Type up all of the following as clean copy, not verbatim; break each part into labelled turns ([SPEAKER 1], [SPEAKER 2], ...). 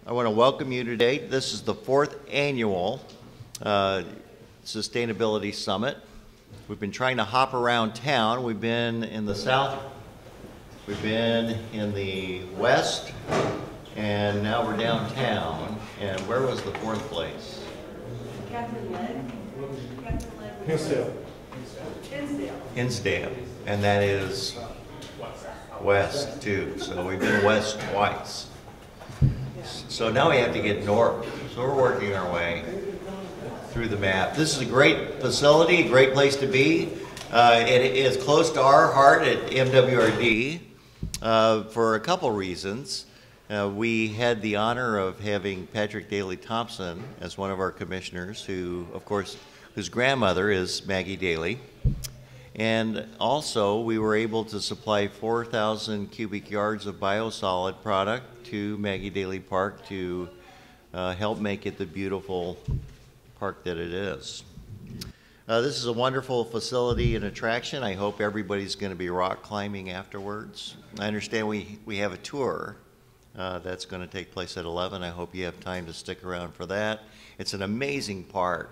[SPEAKER 1] I want to welcome you today. This is the 4th annual Sustainability Summit. We've been trying to hop around town. We've been in the south, we've been in the west, and now we're downtown. And where was the 4th place?
[SPEAKER 2] Captain Leg.
[SPEAKER 3] Hinsdale.
[SPEAKER 1] Hinsdale. And that is west too. So we've been west twice. So now we have to get north. So we're working our way through the map. This is a great facility, a great place to be. It is close to our heart at MWRD for a couple reasons. We had the honor of having Patrick Daley Thompson as one of our commissioners, who, of course, whose grandmother is Maggie Daley. And also, we were able to supply 4,000 cubic yards of biosolid product to Maggie Daley Park to help make it the beautiful park that it is. This is a wonderful facility and attraction. I hope everybody's going to be rock climbing afterwards. I understand we have a tour that's going to take place at 11. I hope you have time to stick around for that. It's an amazing park.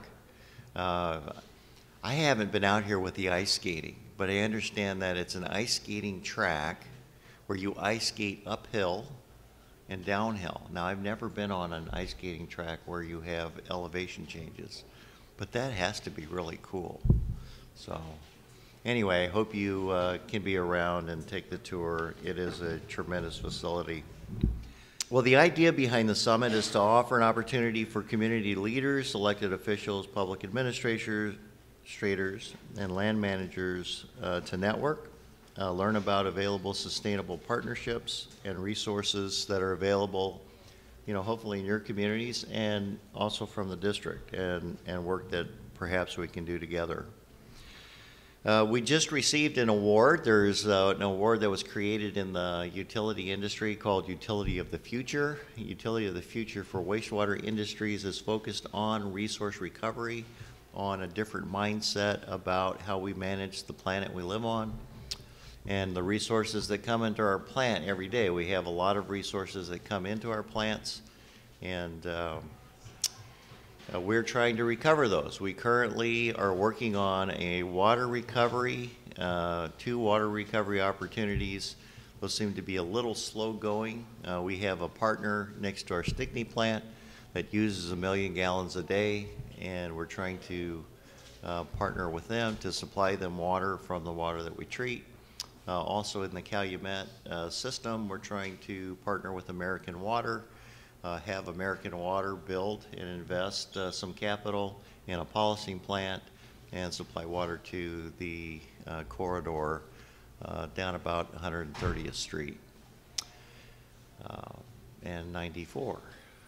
[SPEAKER 1] I haven't been out here with the ice skating, but I understand that it's an ice skating track where you ice skate uphill and downhill. Now, I've never been on an ice skating track where you have elevation changes, but that has to be really cool. So anyway, I hope you can be around and take the tour. It is a tremendous facility. Well, the idea behind the summit is to offer an opportunity for community leaders, elected officials, public administrators, and land managers to network, learn about available sustainable partnerships and resources that are available, hopefully in your communities and also from the district, and work that perhaps we can do together. We just received an award. There's an award that was created in the utility industry called Utility of the Future. Utility of the Future for wastewater industries is focused on resource recovery, on a different mindset about how we manage the planet we live on and the resources that come into our plant every day. We have a lot of resources that come into our plants, and we're trying to recover those. We currently are working on a water recovery, 2 water recovery opportunities. Those seem to be a little slow going. We have a partner next to our Stickney plant that uses 1 million gallons a day, and we're trying to partner with them to supply them water from the water that we treat. Also in the Calumet system, we're trying to partner with American Water, have American Water build and invest some capital in a polishing plant and supply water to the corridor down about 130th Street and 94.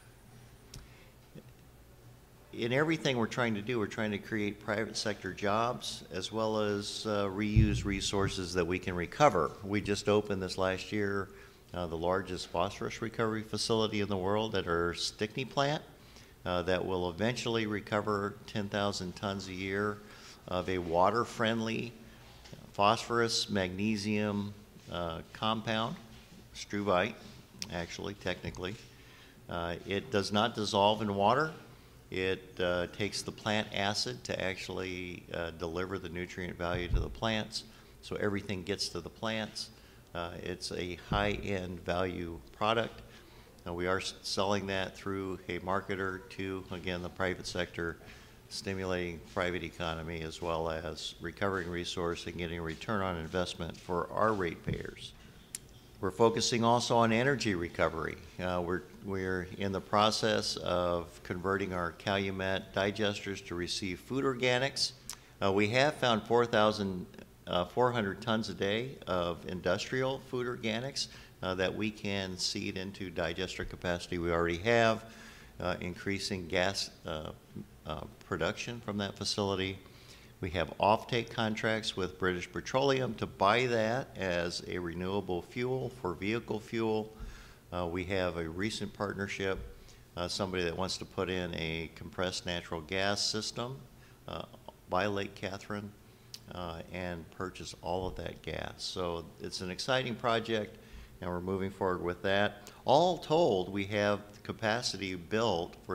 [SPEAKER 1] In everything we're trying to do, we're trying to create private sector jobs as well as reuse resources that we can recover. We just opened this last year the largest phosphorus recovery facility in the world at our Stickney plant that will eventually recover 10,000 tons a year of a water-friendly phosphorus magnesium compound, struvite, actually, technically. It does not dissolve in water. It takes the plant acid to actually deliver the nutrient value to the plants, so everything gets to the plants. It's a high-end value product. We are selling that through a marketer to, again, the private sector, stimulating private economy as well as recovering resource and getting a return on investment for our ratepayers. We're focusing also on energy recovery. We're in the process of converting our Calumet digesters to receive food organics. We have found 4,400 tons a day of industrial food organics that we can seed into digester capacity we already have, increasing gas production from that facility. We have offtake contracts with British Petroleum to buy that as a renewable fuel for vehicle fuel. We have a recent partnership, somebody that wants to put in a compressed natural gas system by Lake Catherine and purchase all of that gas. So it's an exciting project. and we're moving forward with that. All told, we have capacity built for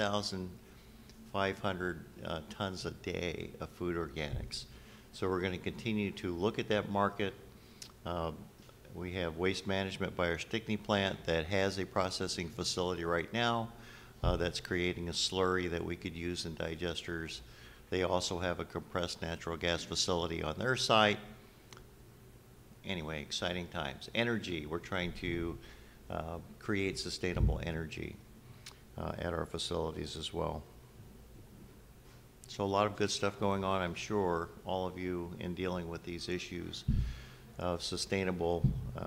[SPEAKER 1] 3,500 tons a day of food organics. So we're going to continue to look at that market. We have waste management by our Stickney plant that has a processing facility right now that's creating a slurry that we could use in digesters. They also have a compressed natural gas facility on their site. Anyway, exciting times. Energy, we're trying to create sustainable energy at our facilities as well. So a lot of good stuff going on, I'm sure, all of you in dealing with these issues of sustainable,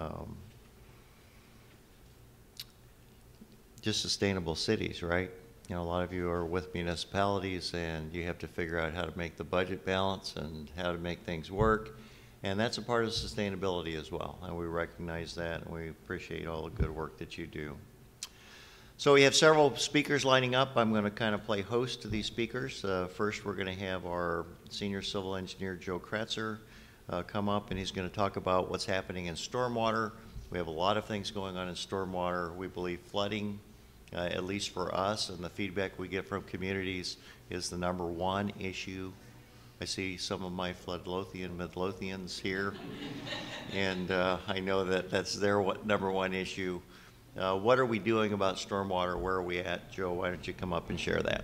[SPEAKER 1] just sustainable cities, right? You know, a lot of you are with municipalities and you have to figure out how to make the budget balance and how to make things work. And that's a part of sustainability as well. And we recognize that and we appreciate all the good work that you do. So we have several speakers lining up. I'm going to kind of play host to these speakers. First, we're going to have our senior civil engineer, Joe Kratzer, come up, and he's going to talk about what's happening in stormwater. We have a lot of things going on in stormwater. We believe flooding, at least for us, and the feedback we get from communities, is the #1 issue. I see some of my Flood Lothian Midlothians here, and I know that that's their #1 issue. What are we doing about stormwater? Where are we at? Joe, why don't you come up and share that?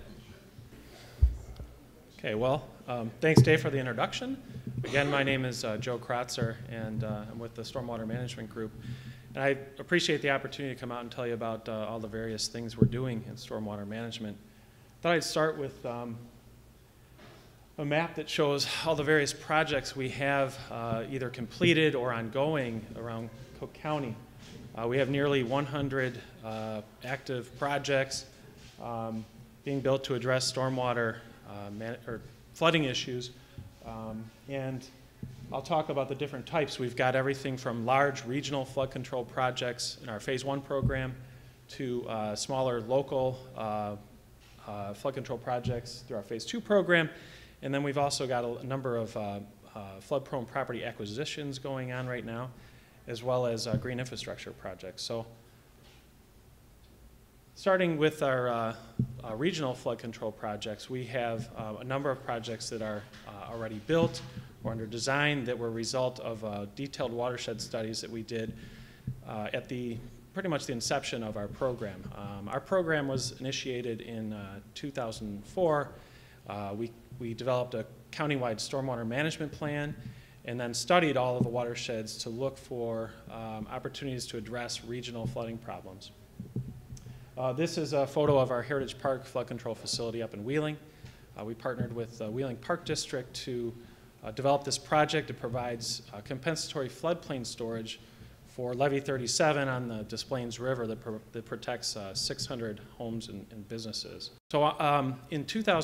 [SPEAKER 4] Okay, well, thanks, Dave, for the introduction. Again, my name is Joe Kratzer, and I'm with the Stormwater Management Group. And I appreciate the opportunity to come out and tell you about all the various things we're doing in stormwater management. I thought I'd start with a map that shows all the various projects we have either completed or ongoing around Cook County. We have nearly 100 active projects being built to address stormwater or flooding issues. And I'll talk about the different types. We've got everything from large regional flood control projects in our Phase 1 program to smaller local flood control projects through our Phase 2 program. And then we've also got a number of flood-prone property acquisitions going on right now, as well as green infrastructure projects. So starting with our regional flood control projects, we have a number of projects that are already built or under design that were a result of detailed watershed studies that we did at pretty much the inception of our program. Our program was initiated in 2004. We developed a countywide stormwater management plan and then studied all of the watersheds to look for opportunities to address regional flooding problems. This is a photo of our Heritage Park flood control facility up in Wheeling. We partnered with Wheeling Park District to develop this project. It provides compensatory floodplain storage for Levee 37 on the Des Plaines River that protects 600 homes and businesses. So in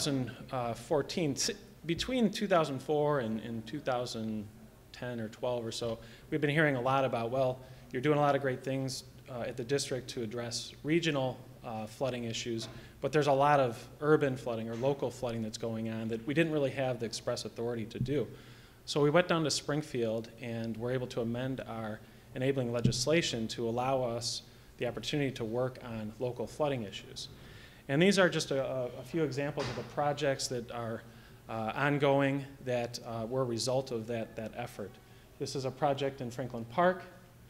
[SPEAKER 4] 2014, between 2004 and 2010 or 12 or so, we've been hearing a lot about, well, you're doing a lot of great things at the district to address regional flooding issues, but there's a lot of urban flooding or local flooding that's going on that we didn't really have the express authority to do. So we went down to Springfield and were able to amend our enabling legislation to allow us the opportunity to work on local flooding issues. And these are just a few examples of the projects that are ongoing that were a result of that effort. This is a project in Franklin Park.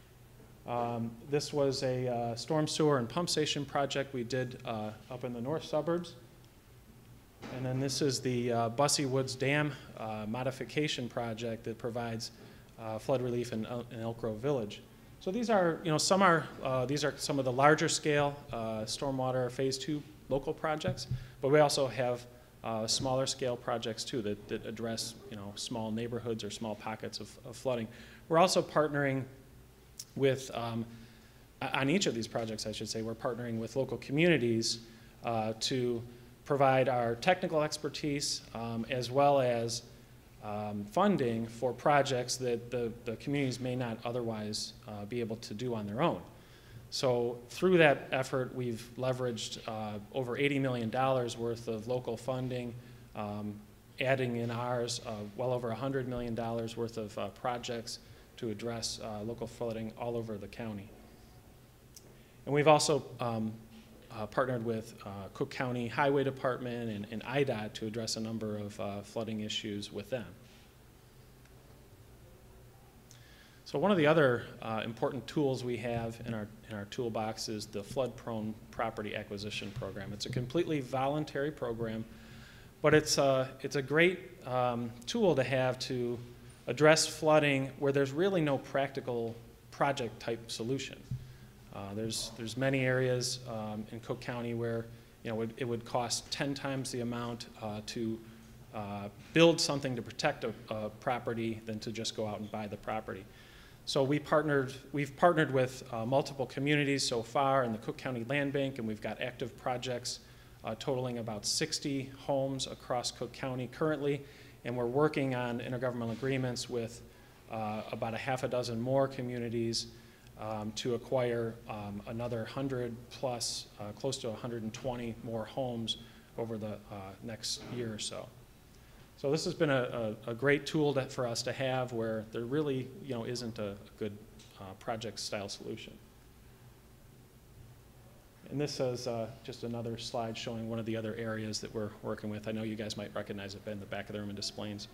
[SPEAKER 4] This was a storm sewer and pump station project we did up in the north suburbs. And then this is the Bussey Woods Dam modification project that provides flood relief in Elk Grove Village. So these are, these are some of the larger scale stormwater Phase 2 local projects, but we also have smaller scale projects too that address, small neighborhoods or small pockets of flooding. We're also partnering with, on each of these projects, I should say, we're partnering with local communities to provide our technical expertise as well as funding for projects that the communities may not otherwise be able to do on their own. So through that effort, we've leveraged over $80 million worth of local funding, adding in ours well over $100 million worth of projects to address local flooding all over the county. And we've also partnered with Cook County Highway Department and IDOT to address a number of flooding issues with them. So one of the other important tools we have in our toolbox is the flood-prone property acquisition program. It's a completely voluntary program, but it's a great tool to have to address flooding where there's really no practical project-type solution. There's many areas in Cook County where it would cost 10 times the amount to build something to protect a property than to just go out and buy the property. So we've partnered with multiple communities so far in the Cook County Land Bank, and we've got active projects totaling about 60 homes across Cook County currently, and we're working on intergovernmental agreements with about a half a dozen more communities to acquire another 100 plus, close to 120 more homes over the next year or so. So this has been a great tool for us to have where there really isn't a good project-style solution. And this is just another slide showing one of the other areas that we're working with. I know you guys might recognize it in the back of the room in displays.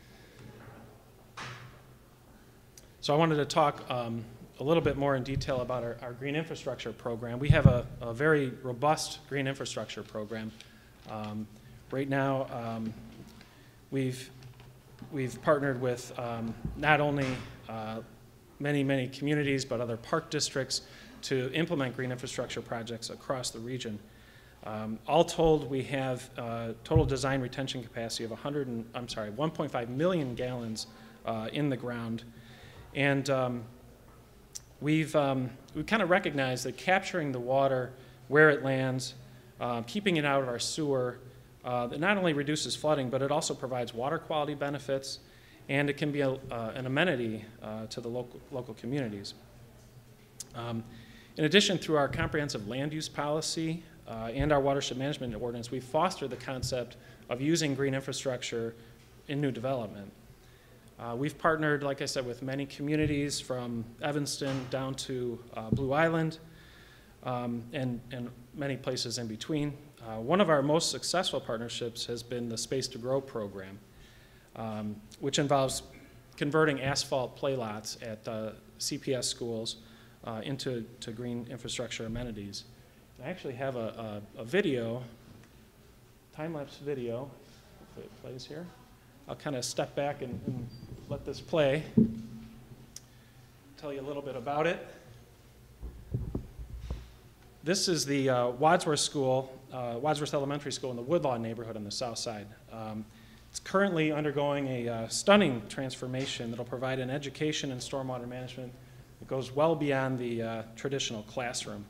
[SPEAKER 4] So I wanted to talk a little bit more in detail about our green infrastructure program. We have a very robust green infrastructure program. Right now, we've partnered with not only many communities, but other park districts to implement green infrastructure projects across the region. All told, we have total design retention capacity of 1.5 million gallons in the ground. And we've kind of recognized that capturing the water where it lands, keeping it out of our sewer, it not only reduces flooding, but it also provides water quality benefits, and it can be an amenity to the local communities. In addition, through our comprehensive land use policy and our watershed management ordinance, we foster the concept of using green infrastructure in new development. We've partnered, like I said, with many communities from Evanston down to Blue Island and many places in between. One of our most successful partnerships has been the Space to Grow program, which involves converting asphalt play lots at CPS schools into green infrastructure amenities. I actually have a video, time-lapse video, hopefully it plays here. I'll kind of step back and let this play, tell you a little bit about it. This is the Wadsworth School, Wadsworth Elementary School in the Woodlawn neighborhood on the south side. It's currently undergoing a stunning transformation that will provide an education in stormwater management that goes well beyond the traditional classroom.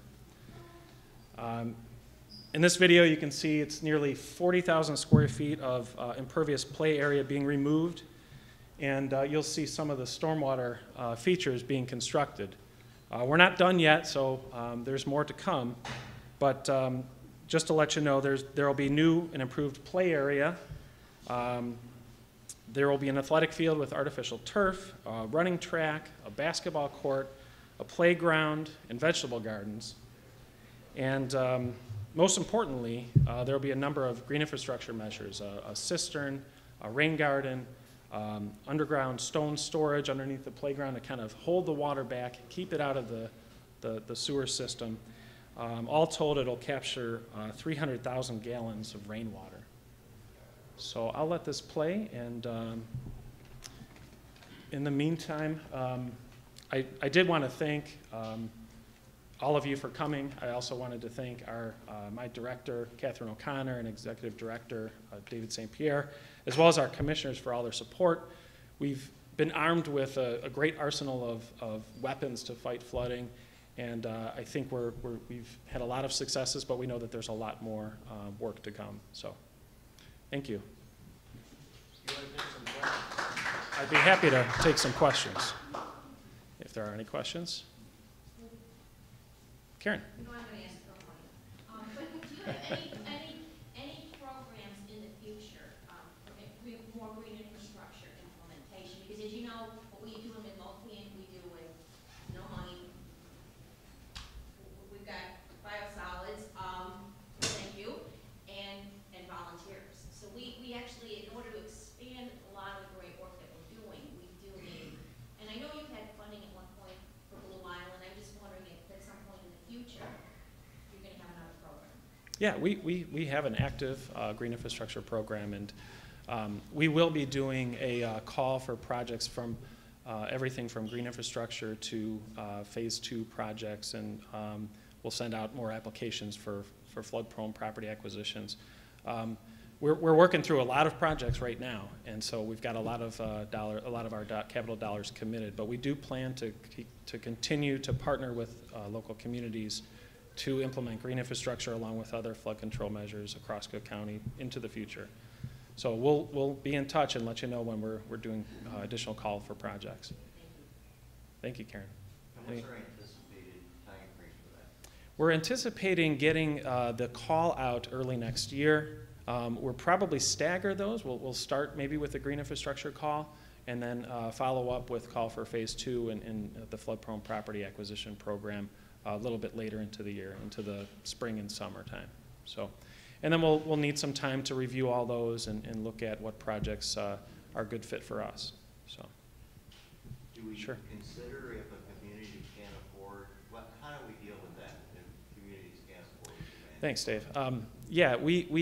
[SPEAKER 4] In this video, you can see it's nearly 40,000 square feet of impervious play area being removed, and you'll see some of the stormwater features being constructed. We're not done yet, so there's more to come, but just to let you know, there will be new and improved play area. There will be an athletic field with artificial turf, a running track, a basketball court, a playground, and vegetable gardens. And most importantly, there will be a number of green infrastructure measures, a cistern, a rain garden, underground stone storage underneath the playground to kind of hold the water back, keep it out of the sewer system. All told, it'll capture 300,000 gallons of rainwater. So I'll let this play, and in the meantime, I did want to thank all of you for coming. I also wanted to thank my director, Catherine O'Connor, and executive director, David St. Pierre, as well as our commissioners for all their support. We've been armed with a great arsenal of weapons to fight flooding, and I think we've had a lot of successes, but we know that there's a lot more work to come. So, thank you. I'd be happy to take some questions, if there are any questions. Karen.
[SPEAKER 2] No, I'm going to ask for one. But do you have any programs in the future for more green infrastructure implementation? Because as you know, what we're doing with multi
[SPEAKER 4] Yeah, we have an active green infrastructure program, and we will be doing a call for projects from everything from green infrastructure to phase 2 projects, and we'll send out more applications for flood-prone property acquisitions. We're working through a lot of projects right now, and so we've got a lot of our capital dollars committed. But we do plan to continue to partner with local communities to implement green infrastructure along with other flood control measures across Cook County into the future. So we'll be in touch and let you know when we're doing additional call for projects. Thank you, Karen.
[SPEAKER 1] And what's our anticipated time frame for that?
[SPEAKER 4] We're anticipating getting the call out early next year. We'll probably stagger those. We'll start maybe with the green infrastructure call and then follow up with call for phase 2 and the flood-prone property acquisition program a little bit later into the year, into the spring and summertime. So, and then we'll need some time to review all those and look at what projects are a good fit for us. So,
[SPEAKER 1] do we
[SPEAKER 4] sure.
[SPEAKER 1] consider if a community can't afford, how do we deal with that if communities can't afford to manage?
[SPEAKER 4] Thanks, Dave. Yeah,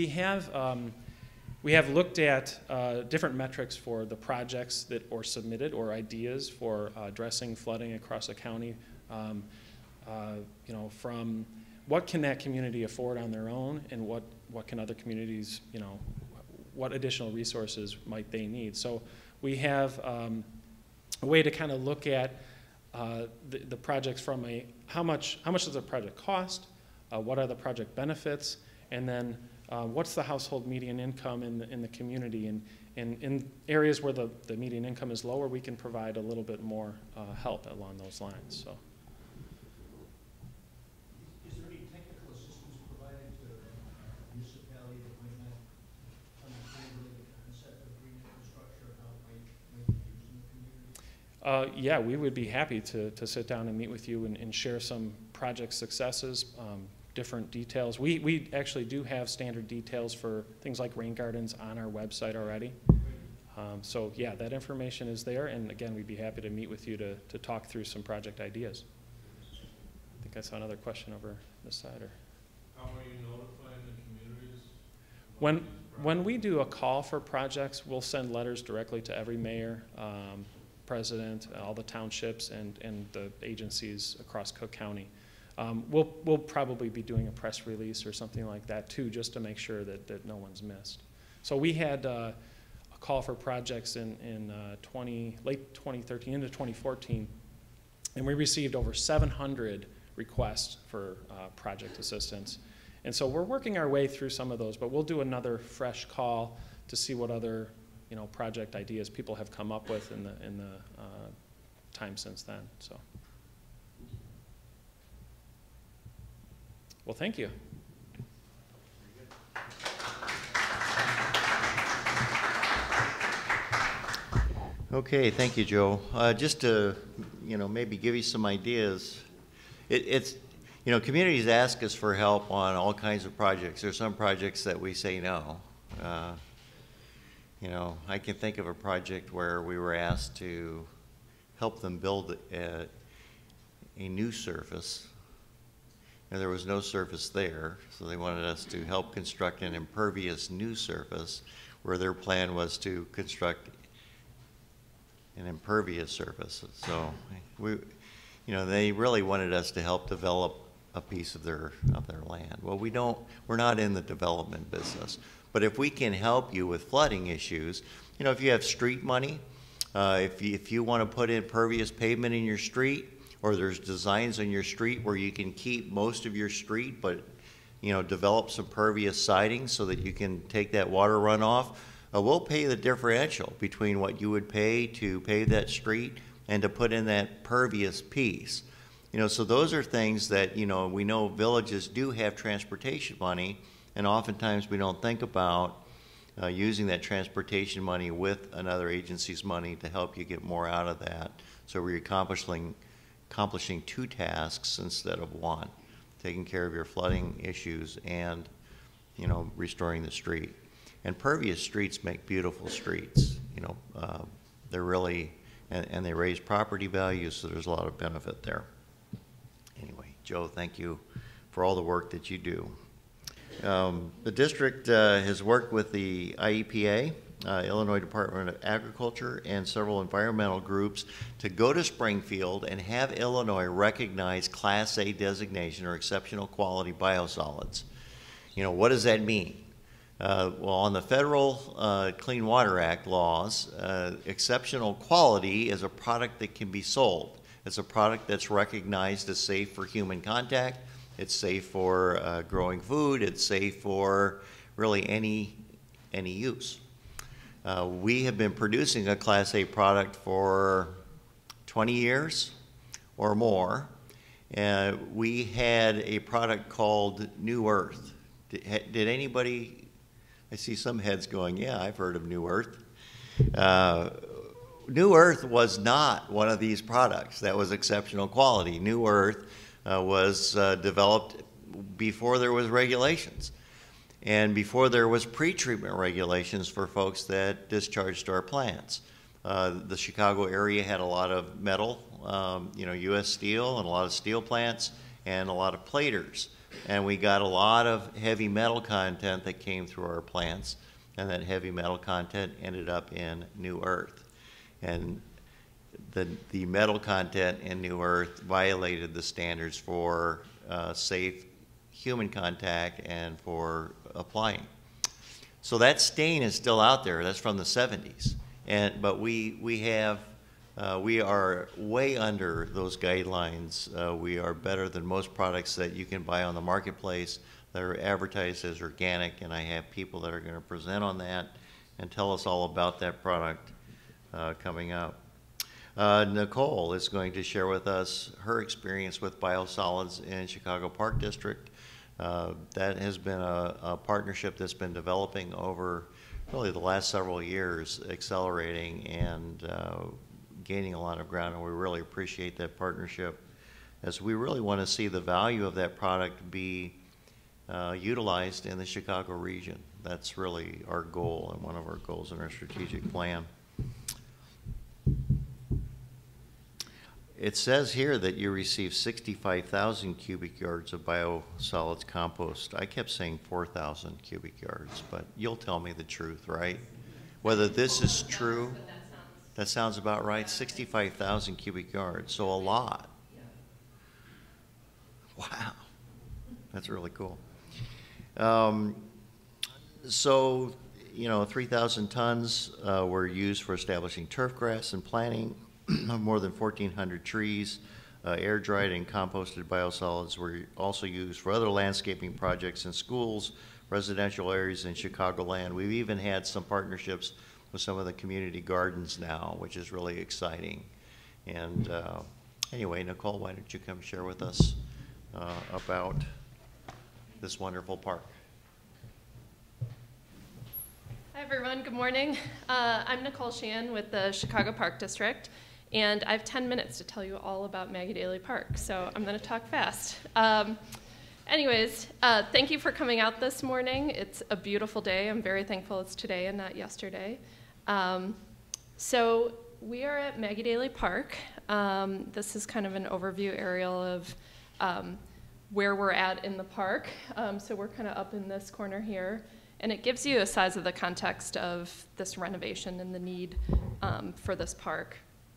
[SPEAKER 4] we have looked at different metrics for the projects that were submitted or ideas for addressing flooding across the county. You know, from what can that community afford on their own, and what can other communities, you know, what additional resources might they need? So we have a way to kind of look at the projects from how much does the project cost, what are the project benefits, and then what's the household median income in the community. And in areas where the median income is lower, we can provide a little bit more help along those lines. So.
[SPEAKER 3] Is there any technical assistance provided to a municipality that might not understand really the concept of green infrastructure, how it might be used in the community?
[SPEAKER 4] Yeah, we would be happy to sit down and meet with you and share some project successes, different details. We actually do have standard details for things like rain gardens on our website already. So yeah, that information is there, and again, we'd be happy to meet with you to talk through some project ideas. I think I saw another question over this side. Or
[SPEAKER 5] how are you notifying the communities?
[SPEAKER 4] When we do a call for projects, we'll send letters directly to every mayor, president, all the townships, and the agencies across Cook County. We'll probably be doing a press release or something like that too, just to make sure that no one's missed. So we had a call for projects in late 2013 into 2014, and we received over 700 requests for project assistance. And so we're working our way through some of those, but we'll do another fresh call to see what other project ideas people have come up with in the time since then. So. Well, thank you.
[SPEAKER 1] Okay, thank you, Joe. Just to, maybe give you some ideas. It's communities ask us for help on all kinds of projects. There's some projects that we say no. I can think of a project where we were asked to help them build a new surface. And there was no surface there, so they wanted us to help construct an impervious new surface, where their plan was to construct an impervious surface. So they really wanted us to help develop a piece of their land. Well, we're not in the development business. But if we can help you with flooding issues, if you have street money, if you want to put in pervious pavement in your street, or there's designs on your street where you can keep most of your street, but develop some pervious siding so that you can take that water runoff, we'll pay the differential between what you would pay to pave that street and to put in that pervious piece. So those are things that we know villages do have transportation money, and oftentimes we don't think about using that transportation money with another agency's money to help you get more out of that. So we're accomplishing two tasks instead of one, taking care of your flooding issues and restoring the street. And pervious streets make beautiful streets. They're really, and they raise property values, so there's a lot of benefit there. Anyway, Joe, thank you for all the work that you do. The district has worked with the IEPA, Illinois Department of Agriculture, and several environmental groups to go to Springfield and have Illinois recognize Class A designation or exceptional quality biosolids. You know, what does that mean? Well, on the federal Clean Water Act laws, exceptional quality is a product that can be sold. It's a product that's recognized as safe for human contact. It's safe for growing food. It's safe for really any use. We have been producing a Class A product for 20 years or more. We had a product called New Earth. Did anybody, I see some heads going, yeah, I've heard of New Earth. New Earth was not one of these products that was exceptional quality. New Earth was developed before there was regulations and before there was pre-treatment regulations for folks that discharged our plants. The Chicago area had a lot of metal, U.S. Steel, and a lot of steel plants and a lot of platers. And we got a lot of heavy metal content that came through our plants, and that heavy metal content ended up in New Earth. And the metal content in New Earth violated the standards for safe human contact and for applying. So that stain is still out there. That's from the 70s. But we are way under those guidelines. We are better than most products that you can buy on the marketplace that are advertised as organic, and I have people that are going to present on that and tell us all about that product coming up. Nicole is going to share with us her experience with biosolids in Chicago Park District. That has been a partnership that's been developing over really the last several years, accelerating and gaining a lot of ground, and we really appreciate that partnership, as we really want to see the value of that product be utilized in the Chicago region. That's really our goal and one of our goals in our strategic plan. It says here that you received 65,000 cubic yards of biosolids compost. I kept saying 4,000 cubic yards, but you'll tell me the truth, right? Whether this is true, that sounds about right. 65,000 cubic yards, so a lot. Wow, that's really cool. So, 3,000 tons were used for establishing turf grass and planting. More than 1,400 trees. Air-dried and composted biosolids were also used for other landscaping projects in schools, residential areas in Chicagoland. We've even had some partnerships with some of the community gardens now, which is really exciting. And anyway, Nicole, why don't you come share with us about this wonderful park?
[SPEAKER 6] Hi everyone, good morning. I'm Nicole Sheehan with the Chicago Park District, and I have 10 minutes to tell you all about Maggie Daley Park, so I'm going to talk fast. Anyways, thank you for coming out this morning. It's a beautiful day. I'm very thankful it's today and not yesterday. So we are at Maggie Daley Park. This is kind of an overview aerial of where we're at in the park. So we're kind of up in this corner here. And it gives you a size of the context of this renovation and the need for this park.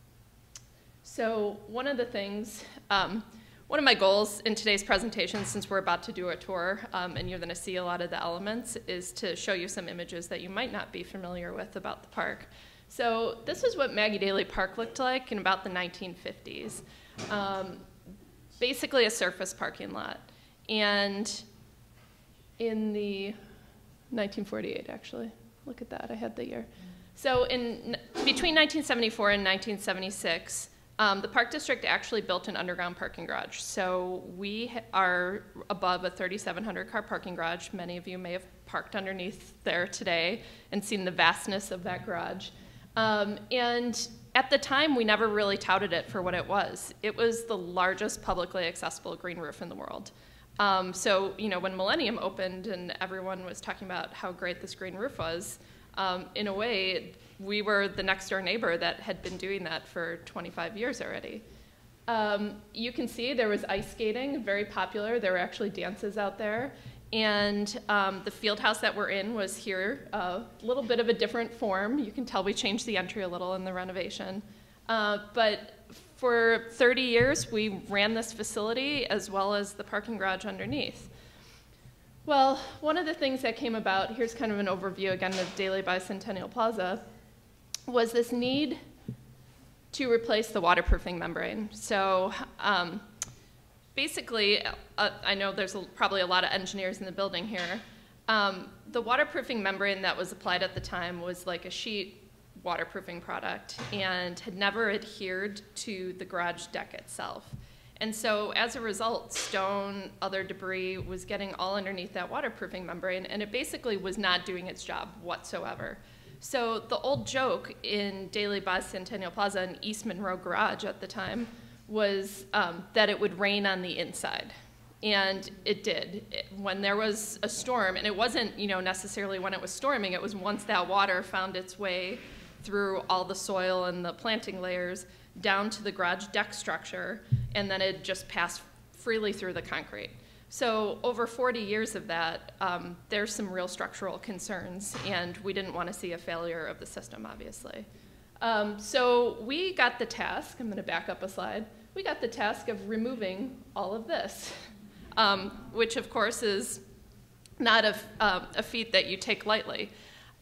[SPEAKER 6] So one of the things, one of my goals in today's presentation, since we're about to do a tour and you're going to see a lot of the elements, is to show you some images that you might not be familiar with about the park. So this is what Maggie Daley Park looked like in about the 1950s. Basically a surface parking lot. And in the 1948, actually. Look at that, I had the year. So between 1974 and 1976, the Park District actually built an underground parking garage. So we are above a 3,700 car parking garage. Many of you may have parked underneath there today and seen the vastness of that garage. And at the time, we never really touted it for what it was. It was the largest publicly accessible green roof in the world. So, when Millennium opened and everyone was talking about how great this green roof was, in a way, we were the next door neighbor that had been doing that for 25 years already. You can see there was ice skating, very popular. There were actually dances out there. And the field house that we're in was here, a little bit of a different form. You can tell we changed the entry a little in the renovation. But for 30 years, we ran this facility as well as the parking garage underneath. Well, one of the things that came about, here's kind of an overview again of Daily Bicentennial Plaza, was this need to replace the waterproofing membrane. So basically, I know there's probably a lot of engineers in the building here. The waterproofing membrane that was applied at the time was like a sheet waterproofing product and had never adhered to the garage deck itself. And so as a result, stone, other debris was getting all underneath that waterproofing membrane, and it basically was not doing its job whatsoever. So the old joke in Daily Bicentennial Plaza and East Monroe Garage at the time was that it would rain on the inside. And it did. When there was a storm, and it wasn't necessarily when it was storming, it was once that water found its way through all the soil and the planting layers down to the garage deck structure, and then it just passed freely through the concrete. So over 40 years of that, there's some real structural concerns, and we didn't want to see a failure of the system, obviously. So we got the task, I'm going to back up a slide, we got the task of removing all of this, which of course is not a feat that you take lightly.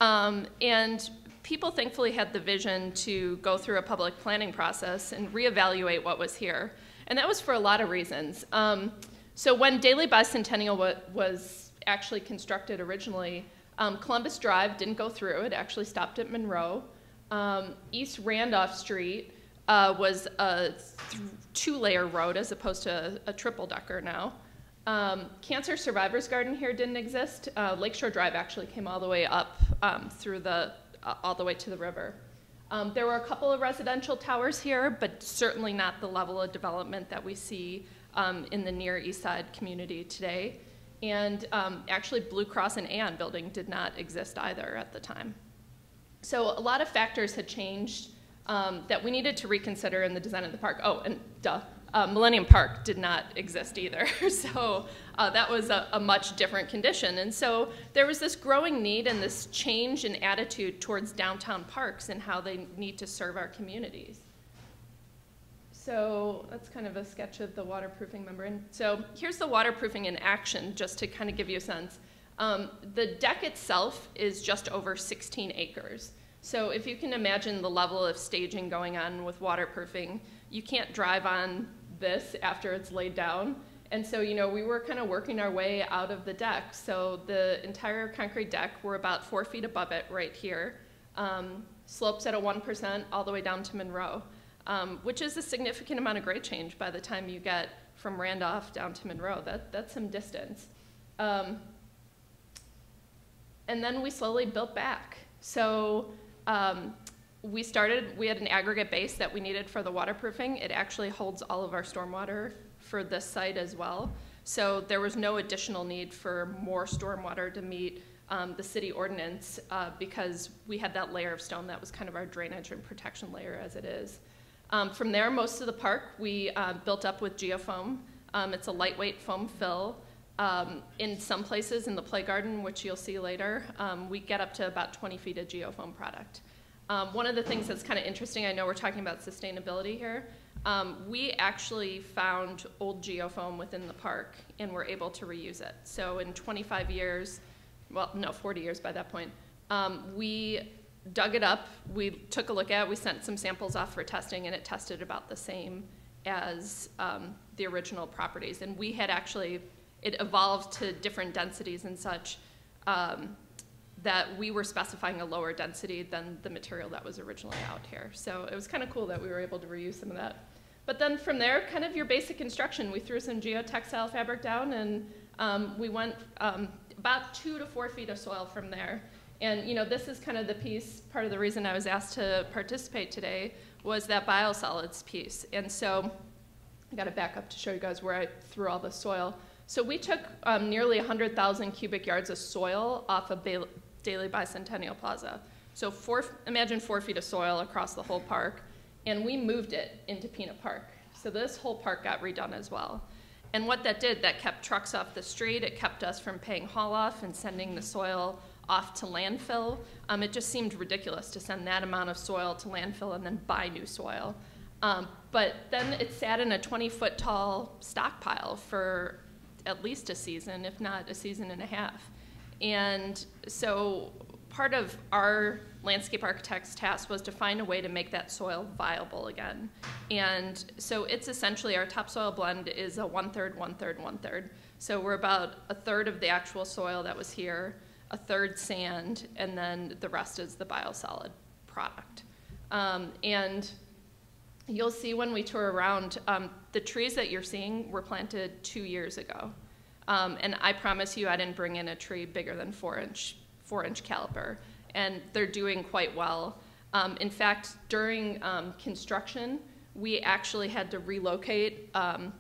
[SPEAKER 6] And people thankfully had the vision to go through a public planning process and reevaluate what was here. And that was for a lot of reasons. So when Daily Bicentennial was actually constructed originally, Columbus Drive didn't go through. It actually stopped at Monroe. East Randolph Street was a two-layer road as opposed to a triple-decker now. Cancer Survivors Garden here didn't exist. Lakeshore Drive actually came all the way up through all the way to the river. There were a couple of residential towers here, but certainly not the level of development that we see in the Near East Side community today. And actually Blue Cross and Aon building did not exist either at the time. So a lot of factors had changed that we needed to reconsider in the design of the park. Oh, and Millennium Park did not exist either. So that was a much different condition. And so there was this growing need and this change in attitude towards downtown parks and how they need to serve our communities. So that's kind of a sketch of the waterproofing membrane. So here's the waterproofing in action, just to kind of give you a sense. The deck itself is just over 16 acres. So if you can imagine the level of staging going on with waterproofing, you can't drive on this after it's laid down. And so, we were kind of working our way out of the deck. So the entire concrete deck, we're about 4 feet above it right here. Slopes at a 1% all the way down to Monroe, which is a significant amount of grade change by the time you get from Randolph down to Monroe. That's some distance. And then we slowly built back. So we had an aggregate base that we needed for the waterproofing. It actually holds all of our stormwater for this site as well. So there was no additional need for more stormwater to meet the city ordinance because we had that layer of stone that was kind of our drainage and protection layer as it is. From there, most of the park we built up with geofoam. It's a lightweight foam fill. In some places in the play garden, which you'll see later, we get up to about 20 feet of geofoam product. One of the things that's kind of interesting, I know we're talking about sustainability here, we actually found old geofoam within the park and were able to reuse it. So in 25 years, well, no, 40 years by that point, we dug it up, we took a look at it, we sent some samples off for testing, and it tested about the same as the original properties. And we had actually, it evolved to different densities and such that we were specifying a lower density than the material that was originally out here. So it was kind of cool that we were able to reuse some of that. But then from there, kind of your basic construction, we threw some geotextile fabric down, and we went about 2 to 4 feet of soil from there. And this is kind of the piece, part of the reason I was asked to participate today was that biosolids piece. And so I got to back up to show you guys where I threw all the soil. So we took nearly 100,000 cubic yards of soil off of Daily Bicentennial Plaza. So imagine 4 feet of soil across the whole park, and we moved it into Peanut Park. So this whole park got redone as well. And what that did, that kept trucks off the street. It kept us from paying haul off and sending the soil off to landfill. It just seemed ridiculous to send that amount of soil to landfill and then buy new soil. But then it sat in a 20-foot tall stockpile for at least a season, if not a season and a half. And so part of our landscape architect's task was to find a way to make that soil viable again. And so it's essentially, our topsoil blend is a 1/3, 1/3, 1/3. So we're about a third of the actual soil that was here, a third sand, and then the rest is the biosolid product. And you'll see when we tour around, the trees that you're seeing were planted 2 years ago. And I promise you I didn't bring in a tree bigger than 4-inch caliber. And they're doing quite well. In fact, during construction, we actually had to relocate.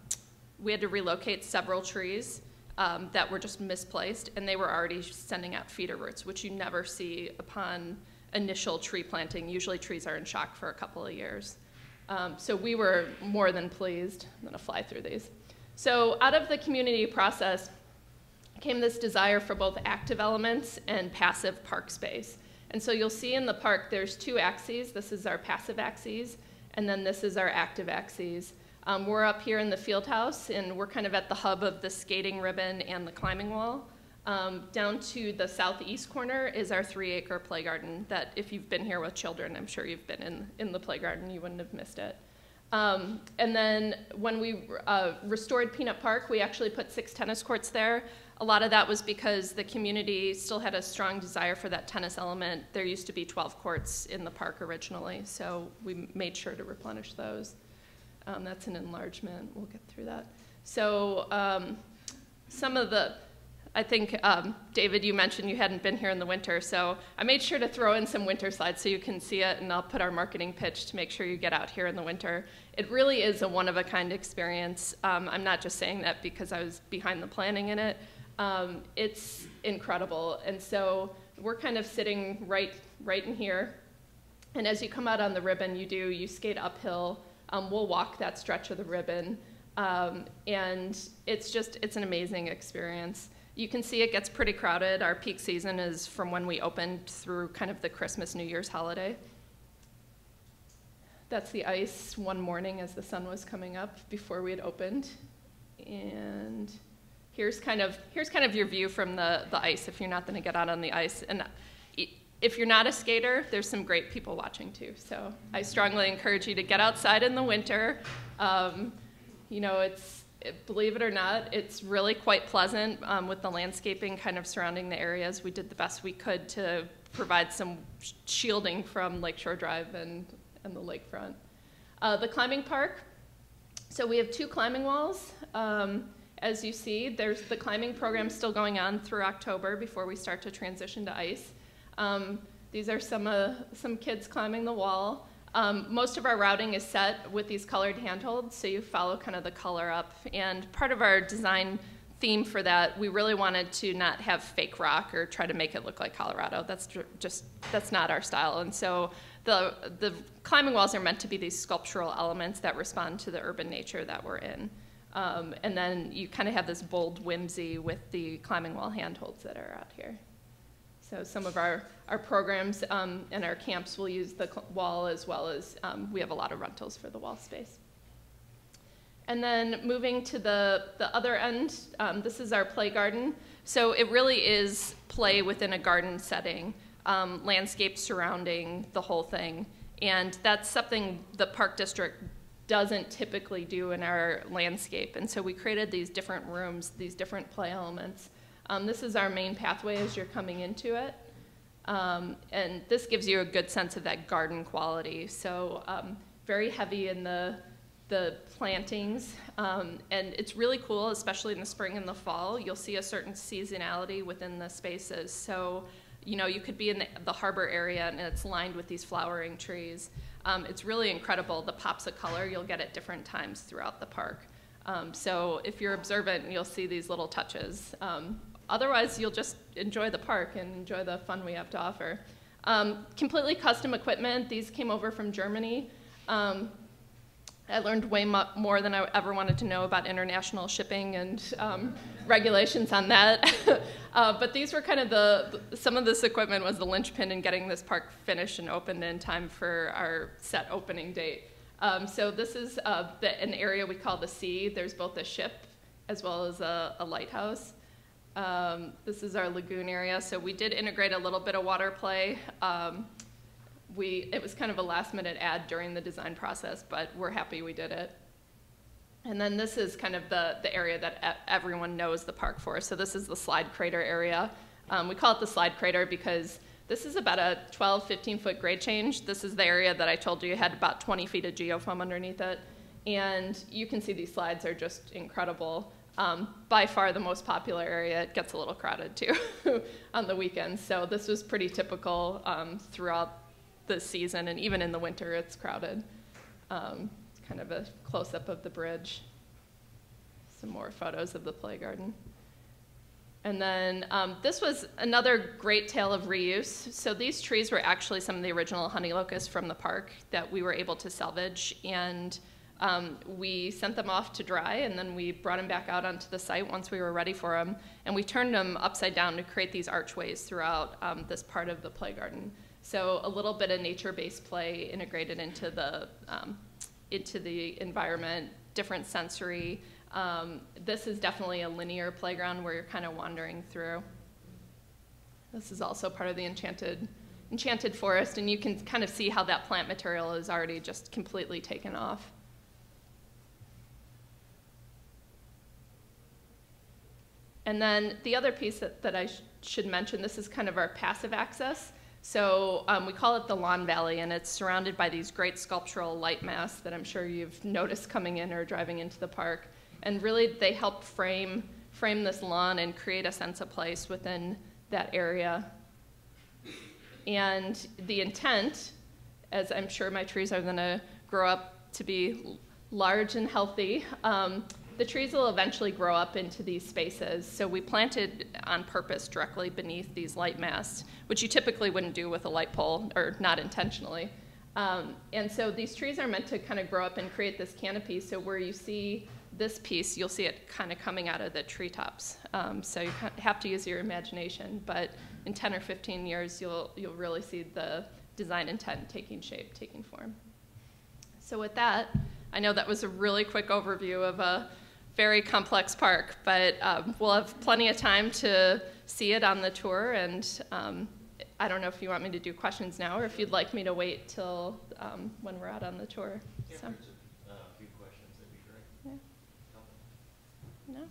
[SPEAKER 6] We had to relocate several trees that were just misplaced, and they were already sending out feeder roots, which you never see upon initial tree planting. Usually trees are in shock for a couple of years. So we were more than pleased. I'm gonna fly through these. So out of the community process came this desire for both active elements and passive park space. And so you'll see in the park there's 2 axes. This is our passive axes, and then this is our active axes. We're up here in the field house, and we're kind of at the hub of the skating ribbon and the climbing wall. Down to the southeast corner is our 3-acre play garden that if you've been here with children, I'm sure you've been in the play garden, you wouldn't have missed it. And then when we restored Peanut Park, we actually put 6 tennis courts there. A lot of that was because the community still had a strong desire for that tennis element. There used to be 12 courts in the park originally, so we made sure to replenish those. That's an enlargement. We'll get through that. So some of the, I think, David, you mentioned you hadn't been here in the winter, so I made sure to throw in some winter slides so you can see it, and I'll put our marketing pitch to make sure you get out here in the winter. It really is a one-of-a-kind experience. I'm not just saying that because I was behind the planning in it. It's incredible, and so we're kind of sitting right in here, and as you come out on the ribbon, you skate uphill. We'll walk that stretch of the ribbon, and it's an amazing experience. You can see it gets pretty crowded. Our peak season is from when we opened through kind of the Christmas, New Year's holiday. That's the ice one morning as the sun was coming up before we had opened. And here's kind of your view from the ice if you're not going to get out on the ice. And if you're not a skater, there's some great people watching too. So I strongly encourage you to get outside in the winter. You know, believe it or not, it's really quite pleasant with the landscaping kind of surrounding the areas. We did the best we could to provide some shielding from Lakeshore Drive and the lakefront. The climbing park, so we have 2 climbing walls. As you see, there's the climbing program still going on through October before we start to transition to ice. These are some kids climbing the wall. Most of our routing is set with these colored handholds, so you follow kind of the color up. And part of our design theme for that, we really wanted to not have fake rock or try to make it look like Colorado. That's not our style. And so the climbing walls are meant to be these sculptural elements that respond to the urban nature that we're in. And then you kind of have this bold whimsy with the climbing wall handholds that are out here. So some of our programs and our camps will use the wall, as well as we have a lot of rentals for the wall space. And then moving to the other end, this is our play garden. So it really is play within a garden setting, landscape surrounding the whole thing. And that's something the Park District doesn't typically do in our landscape. And so we created these different rooms, these different play elements. This is our main pathway as you're coming into it. And this gives you a good sense of that garden quality. So very heavy in the plantings. And it's really cool, especially in the spring and the fall. You'll see a certain seasonality within the spaces. So, you know, you could be in the harbor area and it's lined with these flowering trees. It's really incredible the pops of color you'll get at different times throughout the park. So if you're observant, you'll see these little touches. Otherwise, you'll just enjoy the park and enjoy the fun we have to offer. Completely custom equipment. These came over from Germany. I learned way more than I ever wanted to know about international shipping and regulations on that. But these were kind of some of this equipment was the linchpin in getting this park finished and opened in time for our set opening date. So this is an area we call the Sea. There's both a ship as well as a lighthouse. This is our lagoon area. So we did integrate a little bit of water play. It was kind of a last-minute add during the design process, but we're happy we did it. And then this is kind of the area that everyone knows the park for. So this is the slide crater area. We call it the slide crater because this is about a 12, 15-foot grade change. This is the area that I told you had about 20 feet of geofoam underneath it. And you can see these slides are just incredible. By far the most popular area. It gets a little crowded too on the weekends. So this was pretty typical throughout the season, and even in the winter it's crowded. It's kind of a close-up of the bridge. Some more photos of the play garden. And then this was another great tale of reuse. So these trees were actually some of the original honey locusts from the park that we were able to salvage, and we sent them off to dry, and then we brought them back out onto the site once we were ready for them, and we turned them upside down to create these archways throughout this part of the play garden. So a little bit of nature-based play integrated into the environment, different sensory. This is definitely a linear playground where you're kind of wandering through. This is also part of the enchanted forest, and you can kind of see how that plant material is already just completely taken off. And then the other piece that I should mention, this is kind of our passive access. So we call it the Lawn Valley, and it's surrounded by these great sculptural light masts that I'm sure you've noticed coming in or driving into the park. And really, they help frame this lawn and create a sense of place within that area. And the intent, as I'm sure my trees are going to grow up to be large and healthy, the trees will eventually grow up into these spaces. So we planted on purpose directly beneath these light masts, which you typically wouldn't do with a light pole, or not intentionally. And so these trees are meant to kind of grow up and create this canopy. So where you see this piece, you'll see it kind of coming out of the treetops. So you have to use your imagination, but in 10 or 15 years, you'll really see the design intent taking shape, taking form. So with that, I know that was a really quick overview of a very complex park, but we'll have plenty of time to see it on the tour, and I don't know if you want me to do questions now or if you'd like me to wait till when we're out on the tour.
[SPEAKER 1] Yeah,
[SPEAKER 6] So.
[SPEAKER 1] there's a few questions, that'd be great.
[SPEAKER 6] Yeah.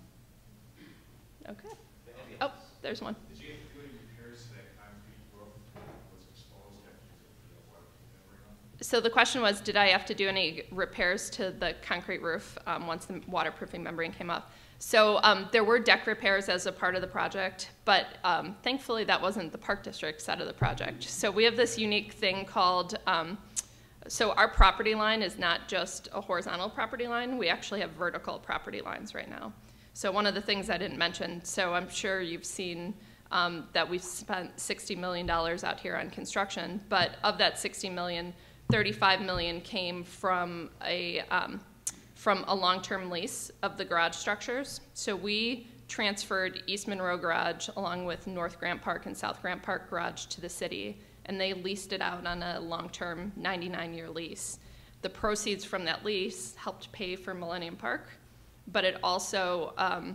[SPEAKER 6] No? Okay. Oh, there's one.
[SPEAKER 5] Did you have to do any repairs to that concrete roof that was exposed after you did the water memory on?
[SPEAKER 6] So the question was, did I have to do any repairs to the concrete roof once the waterproofing membrane came off? So there were deck repairs as a part of the project, but thankfully that wasn't the Park District side of the project. So we have this unique thing called, so our property line is not just a horizontal property line, we actually have vertical property lines right now. So one of the things I didn't mention, so I'm sure you've seen that we've spent $60 million out here on construction, but of that $60 million, $35 million came from a long-term lease of the garage structures. So we transferred East Monroe Garage along with North Grant Park and South Grant Park Garage to the city, and they leased it out on a long-term 99-year lease. The proceeds from that lease helped pay for Millennium Park, but it also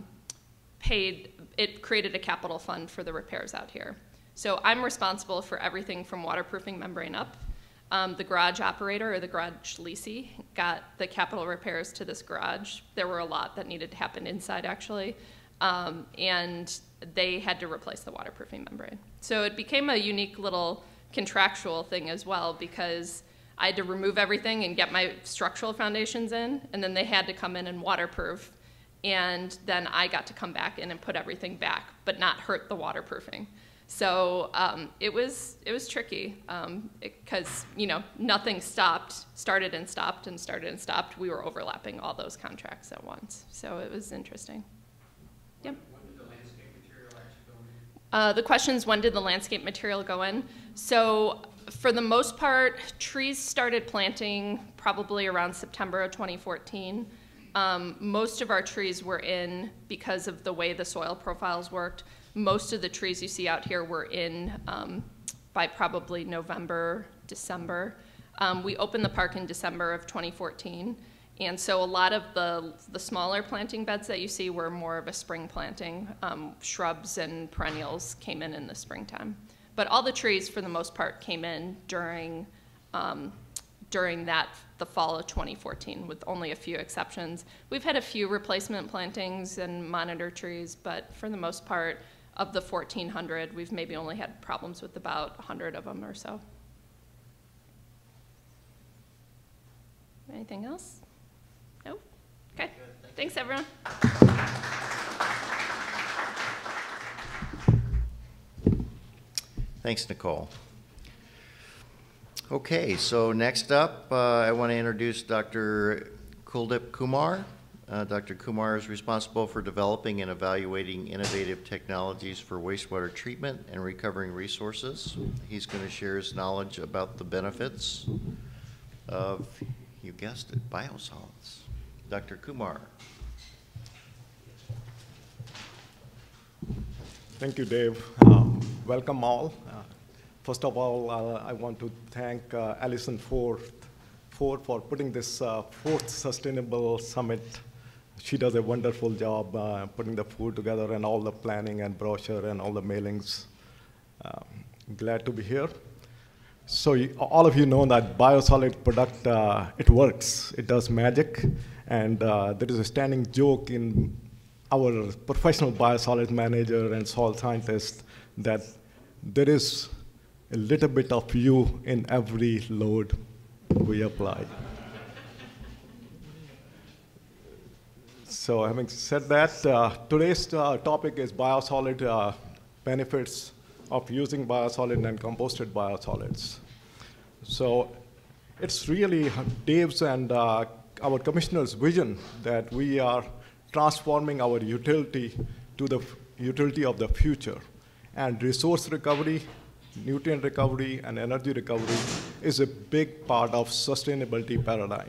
[SPEAKER 6] created a capital fund for the repairs out here. So I'm responsible for everything from waterproofing membrane up. The garage operator, or the garage leasee, got the capital repairs to this garage. There were a lot that needed to happen inside, actually, and they had to replace the waterproofing membrane. So it became a unique little contractual thing as well, because I had to remove everything and get my structural foundations in, and then they had to come in and waterproof, and then I got to come back in and put everything back, but not hurt the waterproofing. So it was tricky because nothing started and stopped and started and stopped. We were overlapping all those contracts at once, so it was interesting. Yep.
[SPEAKER 3] When did the landscape material actually go in?
[SPEAKER 6] The question is, when did the landscape material go in? So For the most part, trees started planting probably around September of 2014. Most of our trees were in, because of the way the soil profiles worked, most of the trees you see out here were in by probably November, December. We opened the park in December of 2014, and so a lot of the smaller planting beds that you see were more of a spring planting. Shrubs and perennials came in the springtime. But all the trees, for the most part, came in during the fall of 2014, with only a few exceptions. We've had a few replacement plantings and monitor trees, but for the most part, of the 1,400, we've maybe only had problems with about 100 of them or so. Anything else? No? Okay. Thanks, everyone.
[SPEAKER 1] Thanks, Nicole. Okay, so next up, I want to introduce Dr. Kuldip Kumar. Dr. Kumar is responsible for developing and evaluating innovative technologies for wastewater treatment and recovering resources. He's going to share his knowledge about the benefits of, you guessed it, biosolids. Dr. Kumar.
[SPEAKER 7] Thank you, Dave. Welcome all. First of all, I want to thank Allison Ford for putting this fourth Sustainable Summit. She does a wonderful job putting the food together and all the planning and brochure and all the mailings. Glad to be here. So all of you know that biosolid product, it works. It does magic. And there is a standing joke in our professional biosolid manager and soil scientist that there is a little bit of you in every load we apply. So having said that, today's topic is biosolid benefits of using biosolid and composted biosolids. So it's really Dave's and our commissioner's vision that we are transforming our utility to the utility of the future. And resource recovery, nutrient recovery, and energy recovery is a big part of sustainability paradigm.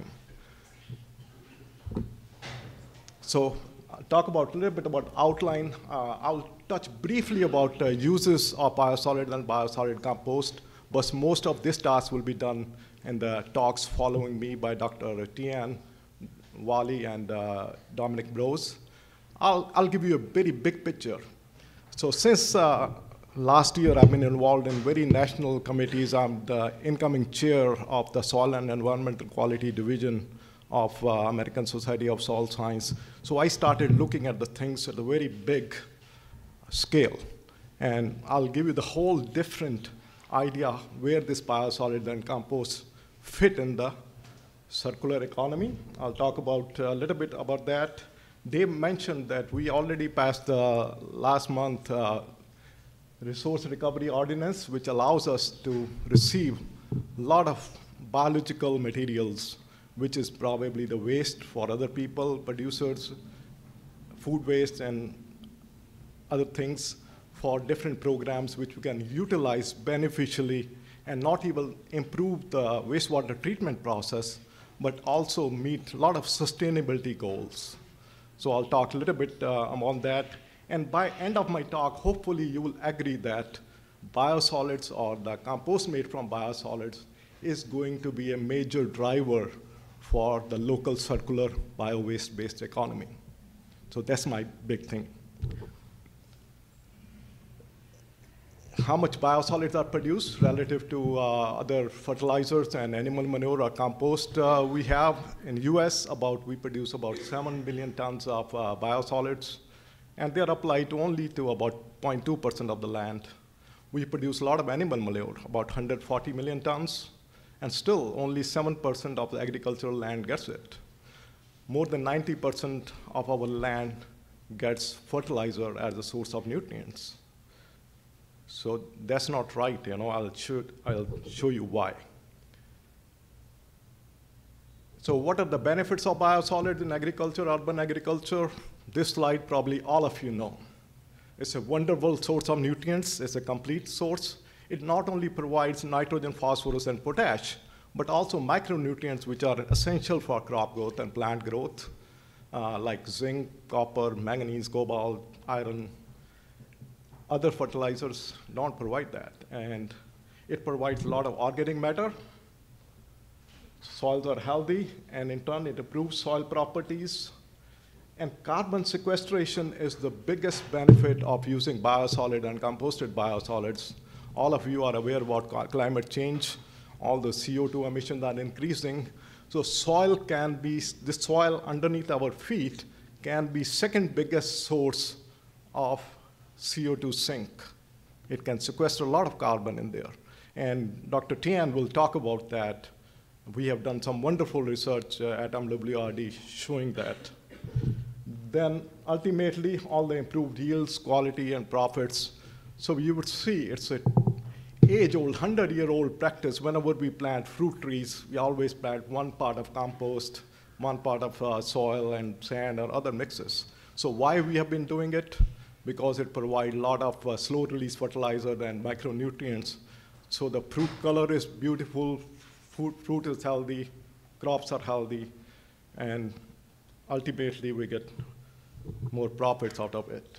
[SPEAKER 7] So I'll talk about a little bit about outline. I'll touch briefly about uses of biosolid and biosolid compost, but most of this task will be done in the talks following me by Dr. Tian, Wally, and Dominic Brose. I'll give you a very big picture. So since last year, I've been involved in very national committees. I'm the incoming chair of the Soil and Environmental Quality Division of American Society of Soil Science. So I started looking at the things at a very big scale. And I'll give you the whole different idea where this biosolid and compost fit in the circular economy. I'll talk about a little bit about that. Dave mentioned that we already passed last month resource recovery ordinance, which allows us to receive a lot of biological materials, which is probably the waste for other people, producers, food waste, and other things for different programs which we can utilize beneficially and not even improve the wastewater treatment process, but also meet a lot of sustainability goals. So I'll talk a little bit on that. And by end of my talk, hopefully you will agree that biosolids or the compost made from biosolids is going to be a major driver for the local circular bio-waste-based economy. So that's my big thing. How much biosolids are produced relative to other fertilizers and animal manure or compost we have in US? We produce about 7 billion tons of biosolids, and they're applied only to about 0.2% of the land. We produce a lot of animal manure, about 140 million tons, and still only 7% of the agricultural land gets it. More than 90% of our land gets fertilizer as a source of nutrients. So that's not right, I'll show you why. So what are the benefits of biosolids in agriculture, urban agriculture? This slide probably all of you know. It's a wonderful source of nutrients. It's a complete source. It not only provides nitrogen, phosphorus, and potash, but also micronutrients which are essential for crop growth and plant growth, like zinc, copper, manganese, cobalt, iron. Other fertilizers don't provide that. And it provides a lot of organic matter. Soils are healthy, and in turn, it improves soil properties. And carbon sequestration is the biggest benefit of using biosolid and composted biosolids. All of you are aware about climate change. All the CO2 emissions are increasing. So soil can be, the soil underneath our feet can be second biggest source of CO2 sink. It can sequester a lot of carbon in there. And Dr. Tian will talk about that. We have done some wonderful research at MWRD showing that. Then ultimately, all the improved yields, quality, and profits. So you would see it's an age-old, 100-year-old practice. Whenever we plant fruit trees, we always plant one part of compost, one part of soil and sand or other mixes. So why we have been doing it? Because it provides a lot of slow-release fertilizer and micronutrients. So the fruit color is beautiful, fruit is healthy, crops are healthy, and ultimately we get more profits out of it.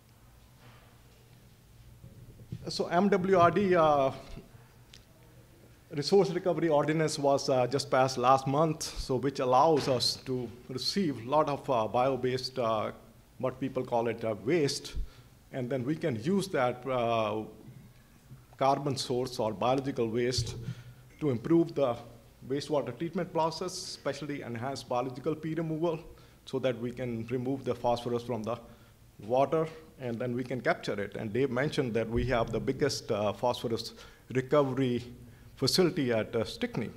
[SPEAKER 7] So MWRD Resource Recovery Ordinance was just passed last month, so which allows us to receive a lot of bio-based, what people call it waste, and then we can use that carbon source or biological waste to improve the wastewater treatment process, especially enhance biological P removal, so that we can remove the phosphorus from the water, and then we can capture it. And Dave mentioned that we have the biggest phosphorus recovery facility at Stickney.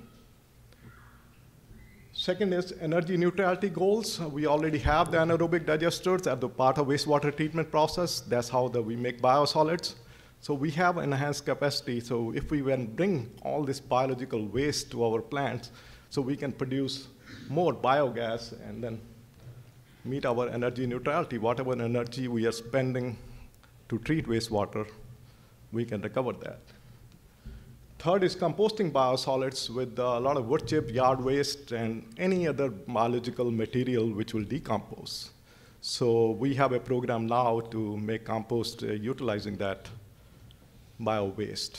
[SPEAKER 7] Second is energy neutrality goals. We already have the anaerobic digesters as the part of wastewater treatment process. That's how we make biosolids. So we have enhanced capacity. So if we can bring all this biological waste to our plants, so we can produce more biogas and then meet our energy neutrality. Whatever energy we are spending to treat wastewater, we can recover that. Third is composting biosolids with a lot of wood chip, yard waste, and any other biological material which will decompose. So we have a program now to make compost utilizing that bio-waste.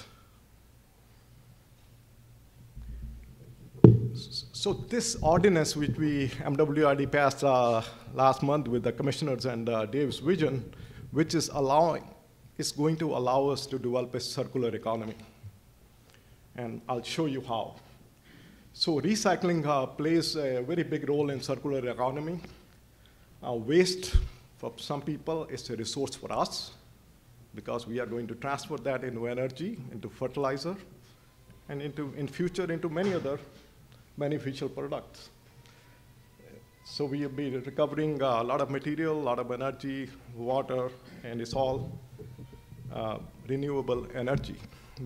[SPEAKER 7] So this ordinance, which MWRD passed last month with the commissioners and Dave's vision, which is going to allow us to develop a circular economy. And I'll show you how. So recycling plays a very big role in circular economy. Waste, for some people, is a resource for us, because we are going to transfer that into energy, into fertilizer, and in future into many other beneficial products. So we will be recovering a lot of material, a lot of energy, water, and it's all renewable energy.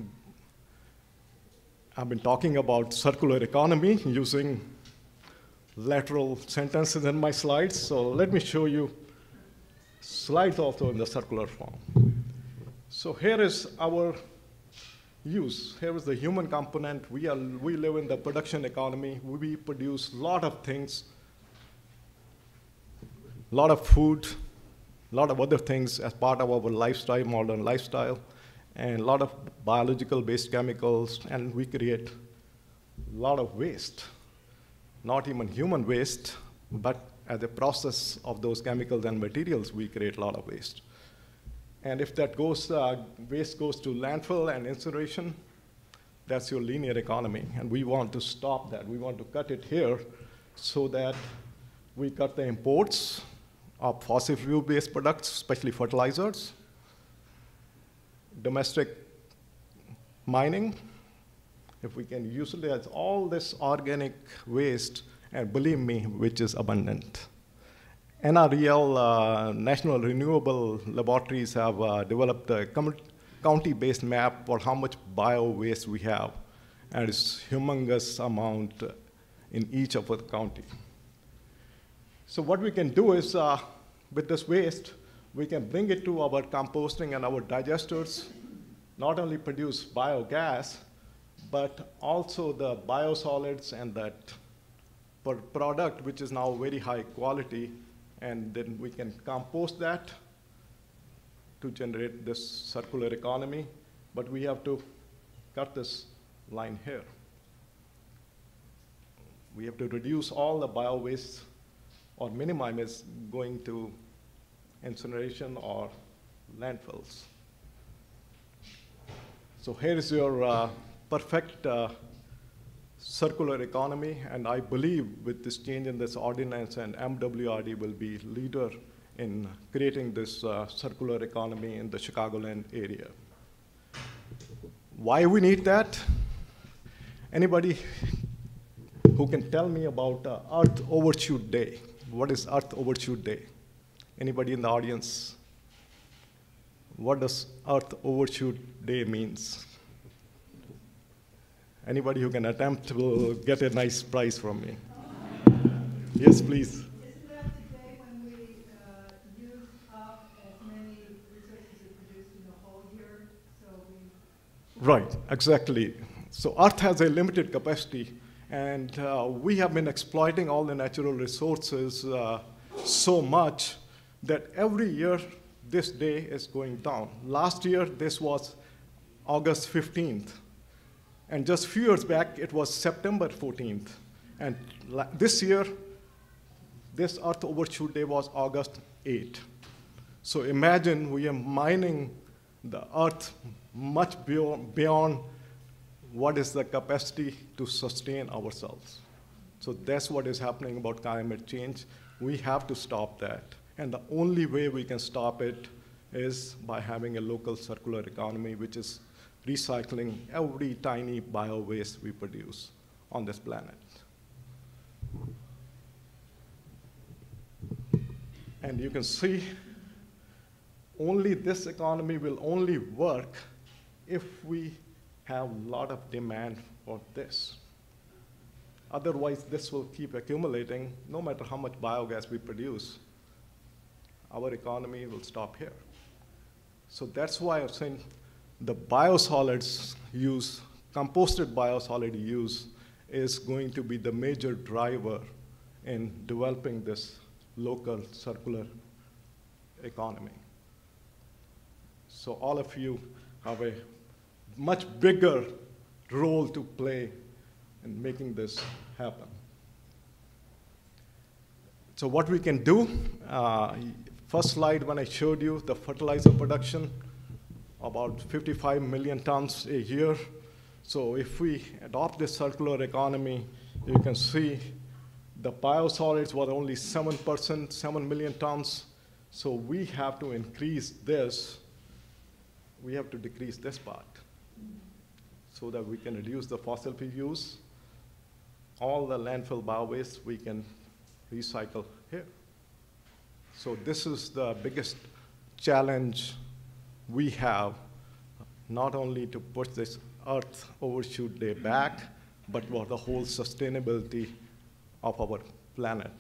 [SPEAKER 7] I've been talking about circular economy using lateral sentences in my slides, so let me show you slides also in the circular form. So here is our use. Here is the human component. We live in the production economy. We produce a lot of things, a lot of food, a lot of other things as part of our lifestyle, modern lifestyle, and a lot of biological-based chemicals, and we create a lot of waste. Not even human waste, but as a process of those chemicals and materials, we create a lot of waste. And if that waste goes to landfill and incineration, that's your linear economy. And we want to stop that. We want to cut it here so that we cut the imports of fossil fuel-based products, especially fertilizers, domestic mining. If we can utilize all this organic waste, and believe me, which is abundant. NREL, National Renewable Laboratories, have developed a county-based map for how much bio-waste we have, and it's humongous amount in each of the county. So what we can do is, with this waste, we can bring it to our composting and our digesters, not only produce biogas, but also the biosolids and that product, which is now very high quality, and then we can compost that to generate this circular economy. But we have to cut this line here. We have to reduce all the bio waste or minimize going to incineration or landfills. So here is your perfect circular economy, and I believe with this change in this ordinance, and MWRD will be leader in creating this circular economy in the Chicagoland area. Why we need that? Anybody who can tell me about Earth Overshoot Day? What is Earth Overshoot Day? Anybody in the audience? What does Earth Overshoot Day means? Anybody who can attempt will get a nice prize from me. Yes, please.
[SPEAKER 8] Isn't that the day when we use up as many resources as produced in the whole year? So we
[SPEAKER 7] Right, exactly. So Earth has a limited capacity, and we have been exploiting all the natural resources so much that every year this day is going down. Last year, this was August 15th. And just a few years back, it was September 14th. And this year, this Earth Overshoot Day was August 8th. So imagine we are mining the Earth much beyond what is the capacity to sustain ourselves. So that's what is happening about climate change. We have to stop that. And the only way we can stop it is by having a local circular economy, which is recycling every tiny bio waste we produce on this planet. And you can see only this economy will only work if we have a lot of demand for this. Otherwise, this will keep accumulating. No matter how much biogas we produce, our economy will stop here. So that's why I'm saying the biosolids use, composted biosolid use, is going to be the major driver in developing this local circular economy. So all of you have a much bigger role to play in making this happen. So what we can do, first slide when I showed you the fertilizer production, about 55 million tons a year. So if we adopt this circular economy, you can see the biosolids were only 7%, 7 million tons. So we have to increase this. We have to decrease this part so that we can reduce the fossil fuel use. All the landfill bio waste we can recycle here. So this is the biggest challenge we have, not only to put this Earth Overshoot Day back, but for the whole sustainability of our planet.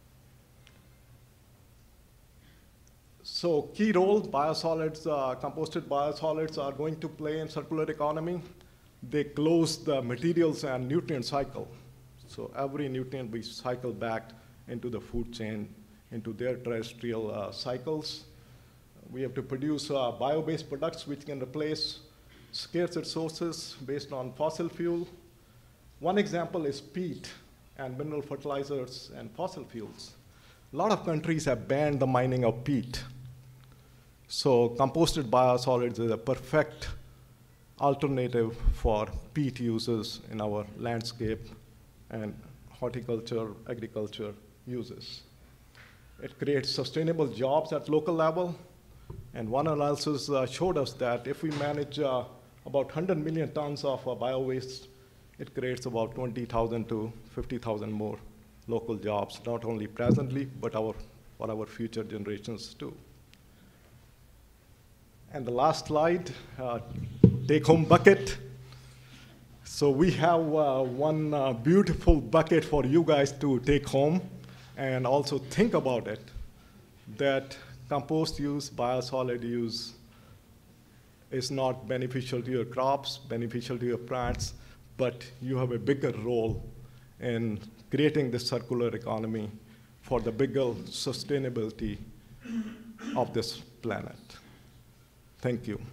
[SPEAKER 7] So key role biosolids, composted biosolids are going to play in circular economy. They close the materials and nutrient cycle. So every nutrient we cycle back into the food chain, into their terrestrial cycles. We have to produce bio-based products which can replace scarce resources based on fossil fuel. One example is peat and mineral fertilizers and fossil fuels. A lot of countries have banned the mining of peat. So composted biosolids is a perfect alternative for peat uses in our landscape and horticulture, agriculture uses. It creates sustainable jobs at local level. And one analysis showed us that if we manage about 100 million tons of bio-waste, it creates about 20,000 to 50,000 more local jobs, not only presently, but for our future generations too. And the last slide, take-home bucket. So we have one beautiful bucket for you guys to take home and also think about it, that compost use, biosolid use is not beneficial to your crops, beneficial to your plants, but you have a bigger role in creating this circular economy for the bigger sustainability of this planet. Thank you.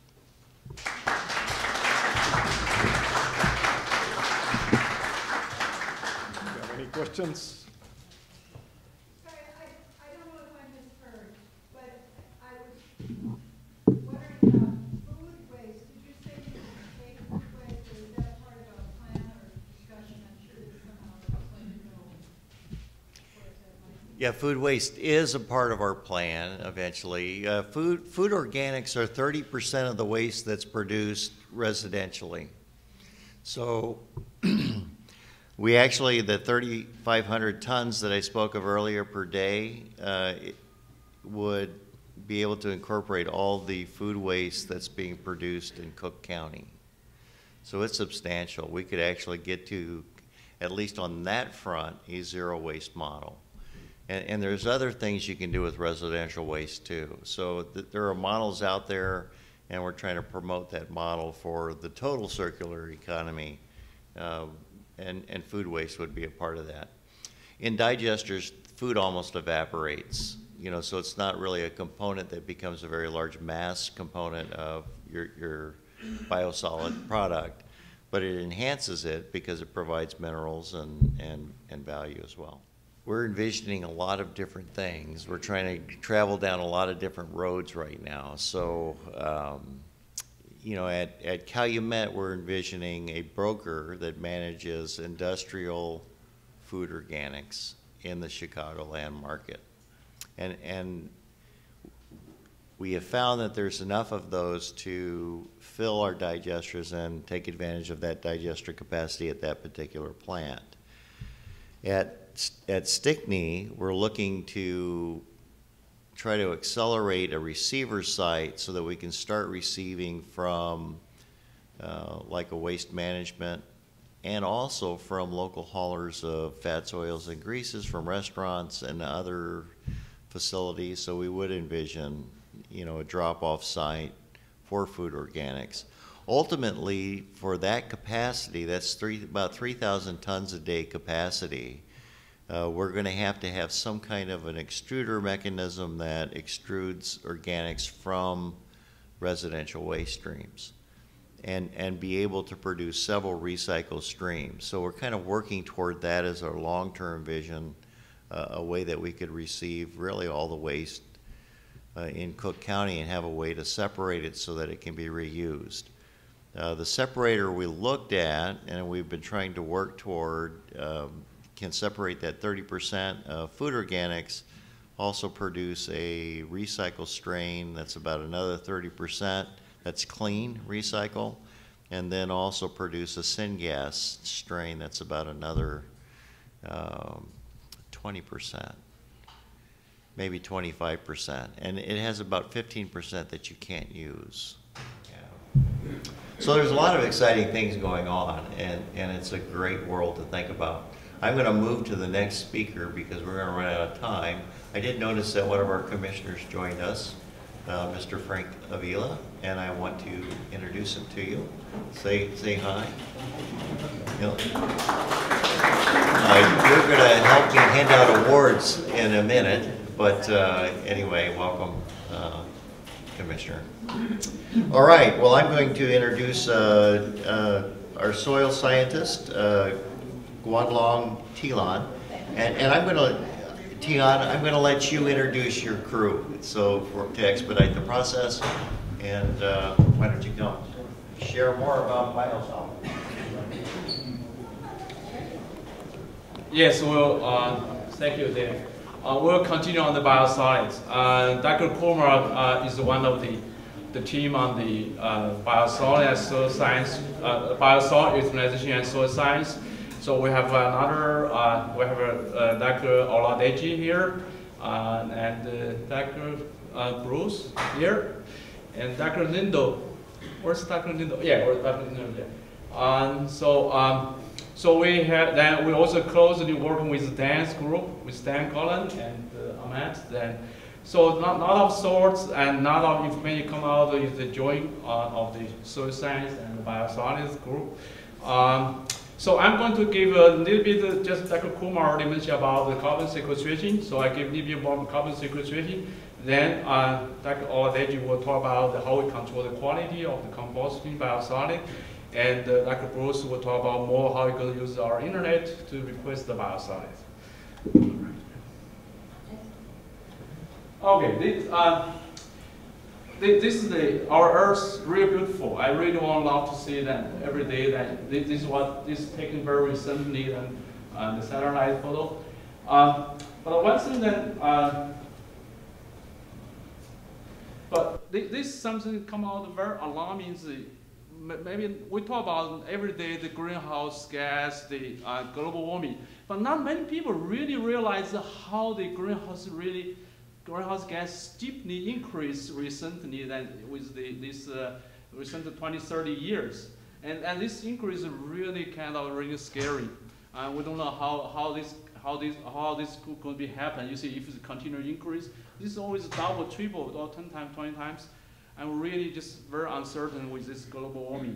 [SPEAKER 7] Any questions?
[SPEAKER 8] Sorry, I don't know if I misheard, but I was wondering about food waste. Did you say you take food waste, or is that part of a plan or discussion? I'm sure there's somehow explained to know what that might be.
[SPEAKER 1] Yeah, food waste is a part of our plan eventually. Food organics are 30% of the waste that's produced residentially. So we actually, the 3,500 tons that I spoke of earlier per day would be able to incorporate all the food waste that's being produced in Cook County. So it's substantial. We could actually get to, at least on that front, a zero waste model. And there's other things you can do with residential waste too. So there are models out there, and we're trying to promote that model for the total circular economy, and food waste would be a part of that. In digesters, food almost evaporates, so it's not really a component that becomes a very large mass component of your biosolid product, but it enhances it because it provides minerals and value as well. We're envisioning a lot of different things. We're trying to travel down a lot of different roads right now. So, at Calumet, we're envisioning a broker that manages industrial food organics in the Chicagoland market. And we have found that there's enough of those to fill our digesters and take advantage of that digester capacity at that particular plant. At Stickney, we're looking to try to accelerate a receiver site so that we can start receiving from like a waste management, and also from local haulers of fats, oils, and greases from restaurants and other facilities. So we would envision, a drop-off site for food organics. Ultimately, for that capacity, that's about 3,000 tons a day capacity. We're going to have some kind of an extruder mechanism that extrudes organics from residential waste streams and be able to produce several recycled streams. So we're kind of working toward that as our long-term vision, a way that we could receive really all the waste in Cook County and have a way to separate it so that it can be reused. The separator we looked at and we've been trying to work toward can separate that 30% of food organics, also produce a recycle strain that's about another 30%, that's clean recycle, and then also produce a syngas strain that's about another 20%, maybe 25%, and it has about 15% that you can't use. Yeah. So there's a lot of exciting things going on, and it's a great world to think about. I'm going to move to the next speaker because we're going to run out of time. I did notice that one of our commissioners joined us, Mr. Frank Avila, and I want to introduce him to you. Say hi. You're going to help me hand out awards in a minute, but anyway, welcome, Commissioner. All right, well, I'm going to introduce our soil scientist, Guadalong Tilan, and I'm going to, Tian, I'm going to let you introduce your crew, so to expedite the process, and why don't you come share more about biosol.
[SPEAKER 9] Yes, well, thank you, Dave. We'll continue on the biosolids. Dr. Kumar is one of the team on the biosolid and soil science, biosolid utilization and soil science. So we have another, Dr. Oladeji here, and Dr. Bruce here, and Dr. Lindo. Where's Dr. Lindo? Yeah, where's Dr. Lindo? Yeah. So we have we also closely working with Dan's group, with Dan Cullen and Ahmed. Then So not of sorts and not of information come out is the joint of the soil science and the biosolids group. So I'm going to give a little bit, just Dr. Kumar already mentioned about the carbon sequestration. So I give a little bit more carbon sequestration. Then Dr. Oladeji will talk about how we control the quality of the composting biosolid. And Dr. Bruce will talk about more how we're going to use our internet to replace the biosolids. Okay, this is our Earth, really beautiful. I really want love to see that every day. That this is taken very recently and the satellite photo. But one thing that, but this something come out very alarming. Maybe we talk about every day the greenhouse gas, the global warming, but not many people really realize how the greenhouse gas steeply increased recently than with this recent 20, 30 years. And this increase is really kind of really scary. We don't know how this could be happen. You see, if it's a continual increase, this is always double, triple, or 10 times, 20 times. I'm really just very uncertain with this global warming.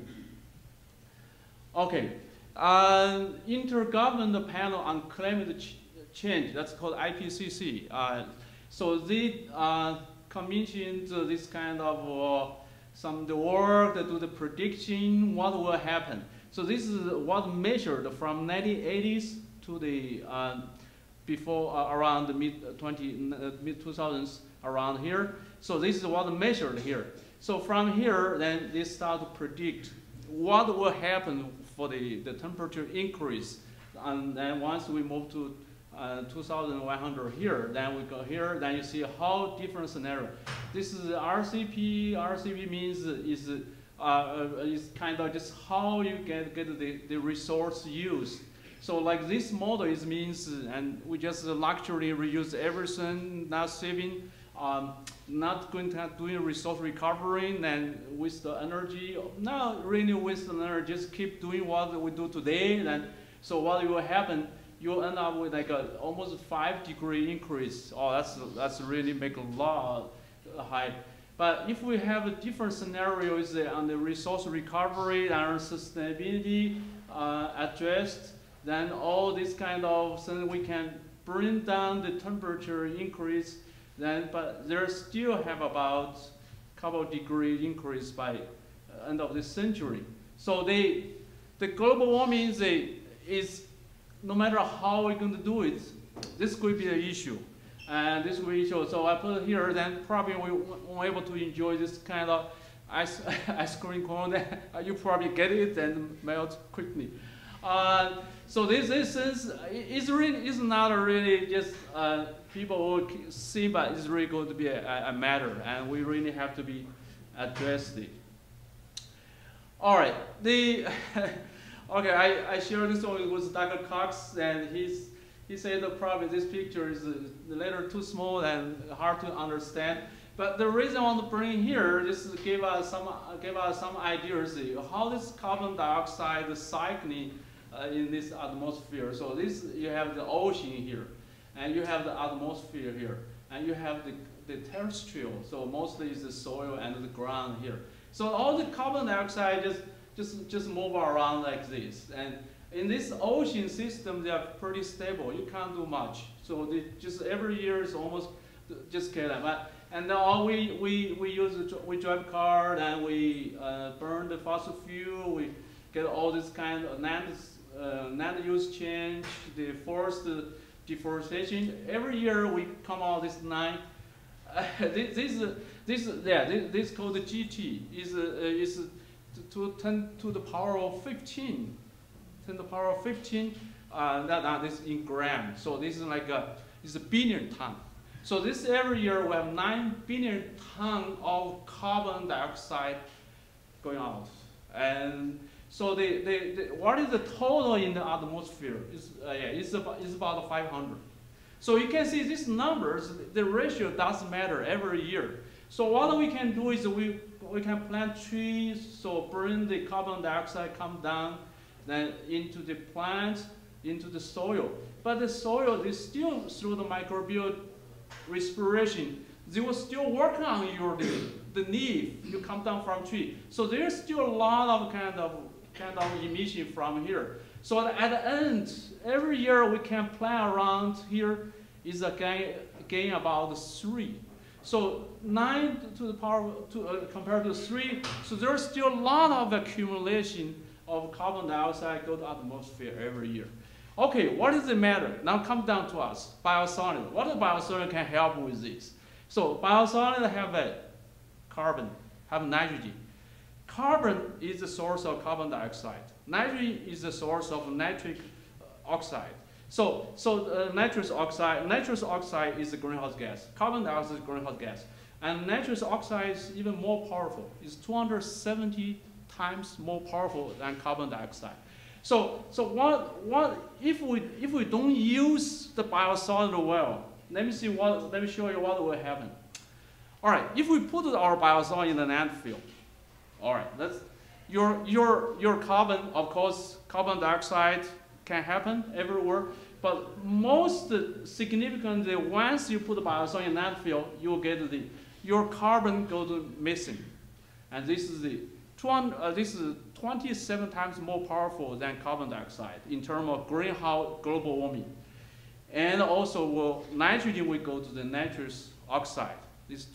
[SPEAKER 9] Okay, Intergovernmental Panel on Climate Change, that's called IPCC. So they commissioned this kind of the work that do the prediction what will happen. So this is what measured from 1980s to the before around the mid 2000s around here. So this is what measured here. So from here, then they start to predict what will happen for the temperature increase. And then once we move to 2100 here, then we go here, then you see how different scenario. This is RCP. RCP means is kind of just how you get the resource use. So like this model is means, and we just luxury reuse everything, not saving, not going to doing resource recovery and with the energy, not really waste the energy, just keep doing what we do today. Then, so what will happen? You'll end up with like a almost 5-degree increase. Oh, that's really make a lot high. But if we have a different scenarios on the resource recovery and sustainability addressed, then all this kind of things we can bring down the temperature increase. Then, but there still have about a couple degree increase by end of this century. So the global warming is no matter how we're going to do it, this could be an issue. And this will be issue. So I put it here, then probably we won't able to enjoy this kind of ice cream cone. You probably get it and melt quickly. So this is not really just people will see, but it's really going to be a matter, and we really have to be addressed it. All right, okay, I shared this one with Dr. Cox, and he said that probably this picture is a little too small and hard to understand. But the reason I want to bring here is to give us some ideas of how this carbon dioxide is cycling in this atmosphere. So this, you have the ocean here, and you have the atmosphere here, and you have the terrestrial. So mostly is the soil and the ground here. So all the carbon dioxide just move around like this. And in this ocean system, they are pretty stable. You can't do much. So they just every year is almost just get them. And now we drive car and we burn the fossil fuel. We get all this kind of land use change, the forest deforestation. Every year we come out this 9. This called the GT is to 10 to the power of 15. 10 to the power of 15. That is in grams. So this is like it's a billion ton. So this every year we have 9 billion ton of carbon dioxide going out. And so what is the total in the atmosphere? It's about 500. So you can see these numbers, the ratio doesn't matter every year. So what we can do is we can plant trees, so burn the carbon dioxide, come down then into the plants, into the soil. But the soil is still through the microbial respiration. they will still work on your the leaf. You come down from tree. So there's still a lot of kind of emission from here. So at the end, every year we can plan around here is a gain about 3. So 9 to the power compared to 3. So there's still a lot of accumulation of carbon dioxide go to the atmosphere every year. Okay, what does it matter? Now come down to us, biosolid. What the biosolid can help with this? So biosolid have a carbon, have nitrogen. Carbon is the source of carbon dioxide. Nitrogen is the source of nitric oxide. So nitrous oxide is a greenhouse gas. Carbon dioxide is a greenhouse gas. And nitrous oxide is even more powerful. It's 270 times more powerful than carbon dioxide. So what if we don't use the biosolid well? Let me show you what will happen. All right, if we put our biosolid in the landfill, all right, that's your carbon, of course, carbon dioxide can happen everywhere, but most significantly, once you put the biosolid in landfill, you will get your carbon goes missing, and this is 27 times more powerful than carbon dioxide in terms of greenhouse global warming. And also, nitrogen will go to the nitrous oxide. This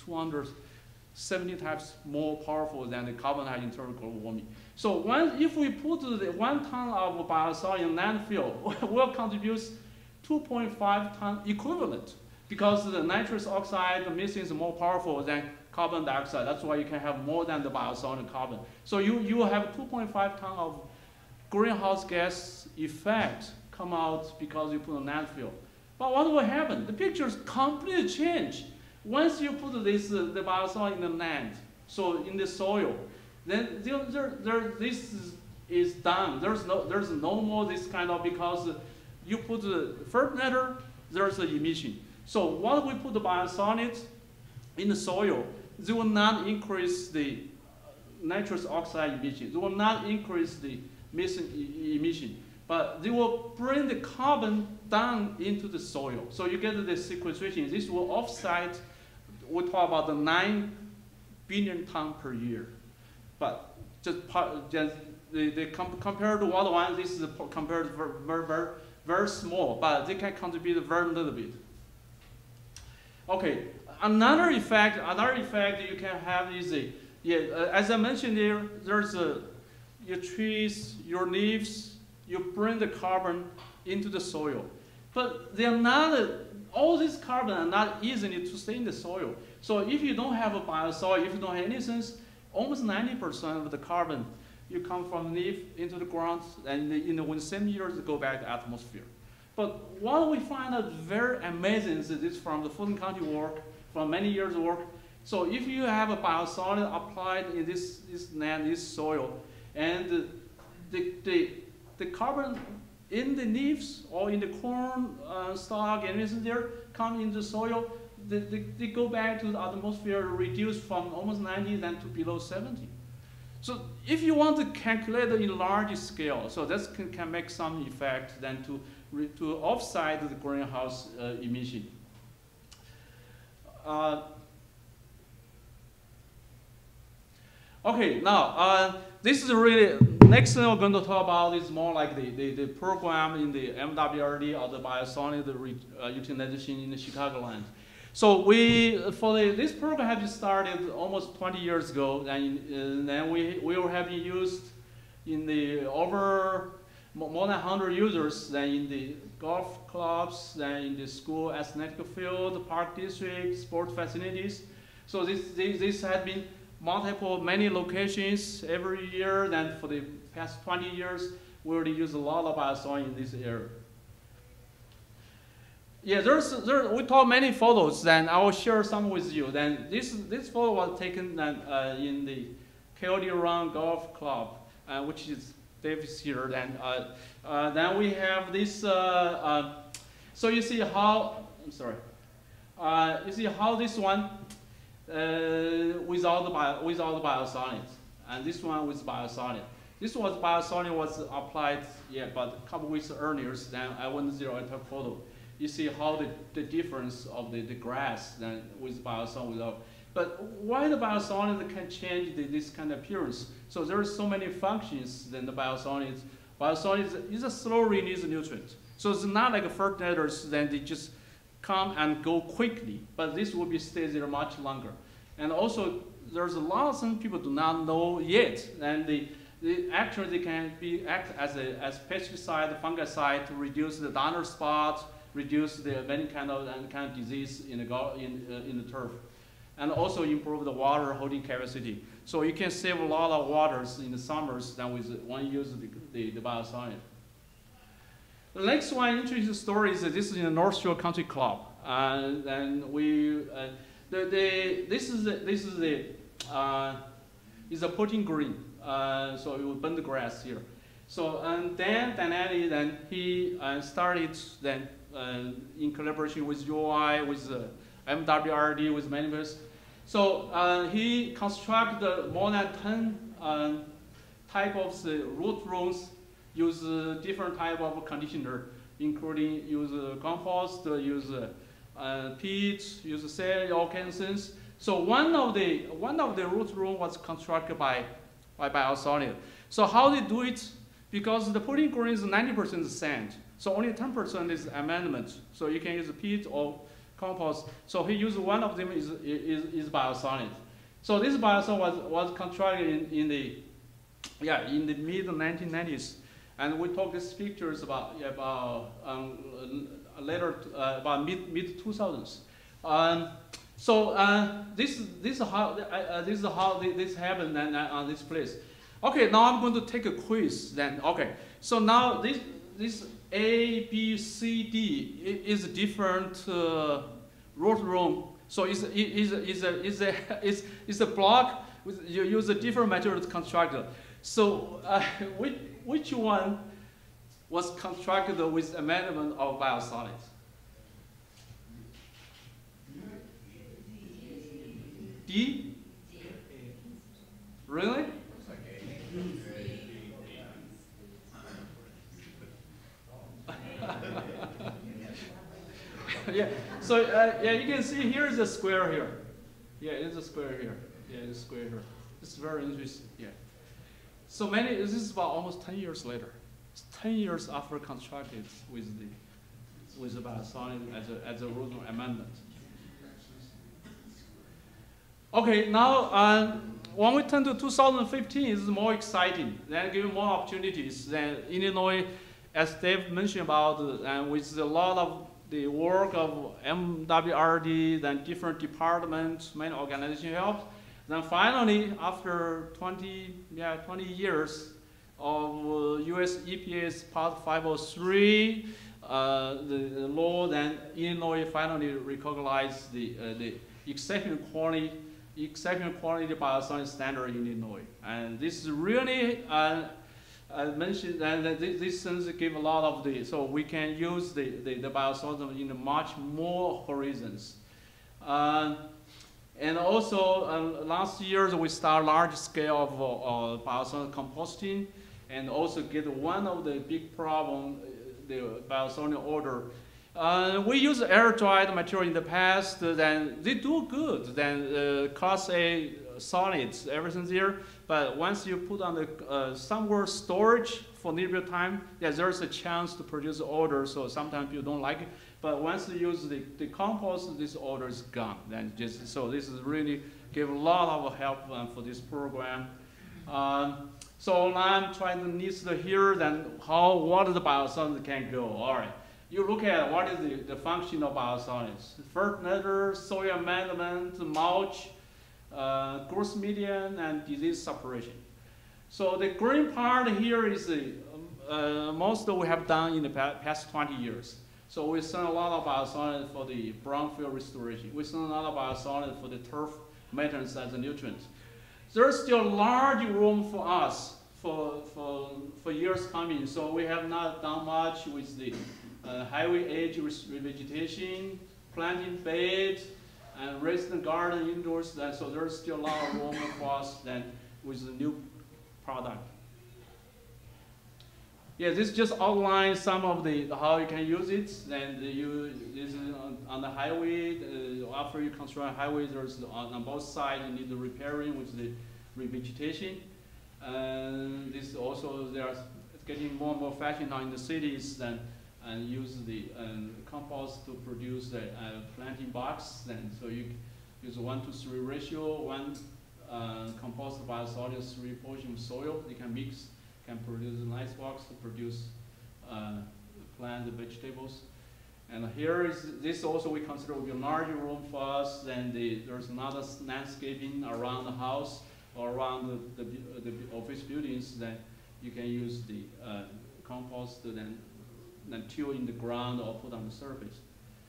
[SPEAKER 9] 270 times more powerful than the carbon dioxide in terms of global warming. So if we put the 1 ton of biosolid in landfill, will contribute 2.5 ton equivalent, because the nitrous oxide, the missing is more powerful than carbon dioxide. That's why you can have more than the biosolid carbon. So you will have 2.5 ton of greenhouse gas effect come out because you put in landfill. But what will happen? The pictures completely change. Once you put the biosolid in the land, so in the soil, then this is done. There's no more this kind of, because you put the fertilizer, there's the emission. So once we put the biosolid in the soil, they will not increase the nitrous oxide emission. They will not increase the emission, but they will bring the carbon down into the soil. So you get the sequestration. This will offset, we talk about the 9 billion ton per year. But compared to the other one, this is compared very small, but they can contribute very little bit. Okay, another effect you can have is as I mentioned here, there's your trees, your leaves, you bring the carbon into the soil. But they are not, all this carbon are not easily to stay in the soil. So if you don't have a biosolid, if you don't have anything, almost 90% of the carbon you come from leaf into the ground, and in the same years it go back to the atmosphere. But what we find out very amazing is this from the Fulton County work, from many years of work. So if you have a biosolid applied in this land, this soil, and the carbon in the leaves or in the corn stalk and anything there come into the soil, they go back to the atmosphere, reduced from almost 90 then to below 70. So if you want to calculate it in large scale, so that can make some effect then to offset the greenhouse emission. Okay, now this is really, next thing we're going to talk about is more like the program in the MWRD or the biosolid utilization in the Chicagoland. So this program has been started almost 20 years ago, and then we have been used in the over more than 100 users, then in the golf clubs, then in the school athletic field, park district, sports facilities. So this has been many locations every year. Then for the past 20 years, we already use a lot of biosolid in this area. Yeah, we took many photos, then I will share some with you. Then this photo was taken in the Coyote Run Golf Club, which is Davis here. Then we have this. So you see how you see how this one without the biosolids, and this one with biosolid. This biosolid was applied, but a couple weeks earlier. Then I went zero and took photo. you see how the difference of the grass then with biosolid without. But why the biosolids can change this kind of appearance? So there are so many functions than the biosolids. Biosolids is a slow release nutrient. So it's not like fertilizers, then they just come and go quickly, but this will be stay there much longer. And also, there's a lot of some people do not know yet, and actually they can act as pesticide, fungicide to reduce the donor spot, reduce the many kind of disease in the turf, and also improve the water holding capacity. So you can save a lot of waters in the summers than when you use the biosolid. The next one interesting story is that this is in the North Shore Country Club, and we this is a putting green. So it will burn the grass here. So and then then he started then in collaboration with UI, with MWRD, with many others. So he constructed more than 10 type of the root rooms, use different type of conditioner, including use compost, use peat, use soil, all kinds of things. So one of the root room was constructed by biosolid. So how they do it? Because the putting green is 90% sand, so only 10% is amendment. So you can use peat or compost. So he used one of them is biosolid. So this biosolid was constructed in the mid 1990s, and we took these pictures about later about mid 2000s. So this is how this happened on this place. Okay, now I'm going to take a quiz. Then okay, so now this A, B, C, D is a different root room. So it's a block with you use a different material to construct it. So which one was constructed with amendment of biosolids? D? Really? Yeah. So yeah, you can see here is a square here. Yeah, it's a square here. Yeah, it's a square here. It's very interesting. Yeah. So this is about almost 10 years later. It's 10 years after constructed with the biosolid as a root amendment. Okay, now when we turn to 2015, it's more exciting. Then give more opportunities. Then Illinois, as Dave mentioned about, and with a lot of the work of MWRD, then different departments, many organizations helped. Then finally, after 20 years of US EPA's Part 503, the law, then Illinois finally recognized the exceptional quality biosolid standard in Illinois. And this is really, I mentioned that these things give a lot of so we can use the biosolid in much more horizons. And also, last year we start large scale of biosolid composting, and also get one of the big problem, the biosolid odor. We use air-dried material in the past, then they do good. Then Class A solids, everything's there. But once you put on the somewhere storage for a little bit of time, yeah, there's a chance to produce odor. So sometimes people don't like it. But once you use the compost, this odor is gone. Then so this is really give a lot of help for this program. So now I'm trying to list here then what the biosolids can go. All right. You look at what is the function of biosolids: fertilizer, soil amendment, mulch, growth medium, and disease suppression. So the green part here is most we have done in the past 20 years. So we send a lot of biosolids for the brownfield restoration. We send a lot of biosolids for the turf maintenance as a nutrient. There's still large room for us for years coming. So we have not done much with the highway edge revegetation, planting beds, and raising the garden indoors. So there's still a lot of room for us then with the new product. Yeah, this just outlines some of the how you can use it. Then this is on the highway. After you construct a highway, there's on both sides you need the repairing with the revegetation. This also they are getting more and more fashion now in the cities than and use the compost to produce the planting box. Then so you use a 1-to-3 ratio, 1 compost biosolid, 3 portion of soil. You can mix. Can produce a nice box to produce plant vegetables. And here is this also we consider will be a larger room for us. Then there's another landscaping around the house or around the office buildings that you can use the compost then till in the ground or put on the surface.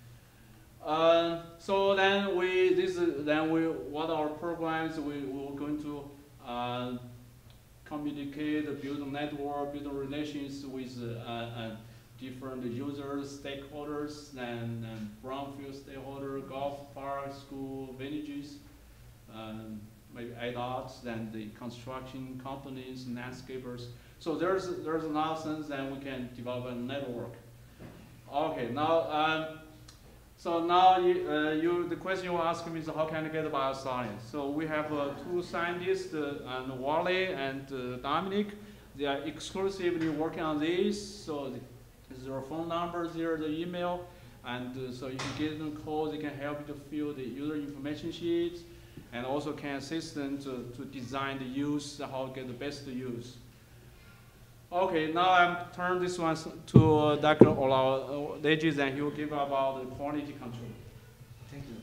[SPEAKER 9] So then what our programs we're going to communicate, build a network, build relations with different users, stakeholders, and brownfield stakeholders, golf park, school, villages, maybe adults, then the construction companies, landscapers. So there's a lot of things that we can develop a network. Okay, now so now the question you ask me is how can I get the bioscience? So we have 2 scientists, Wally and Dominic. They are exclusively working on this. So there's their phone numbers here, the email, and so you can give them calls. They can help you to fill the user information sheets, and also can assist them to design the use, how to get the best use. Okay, now I'm turn this one to Dr. Oladeji, and he will give about the quality control. Thank you.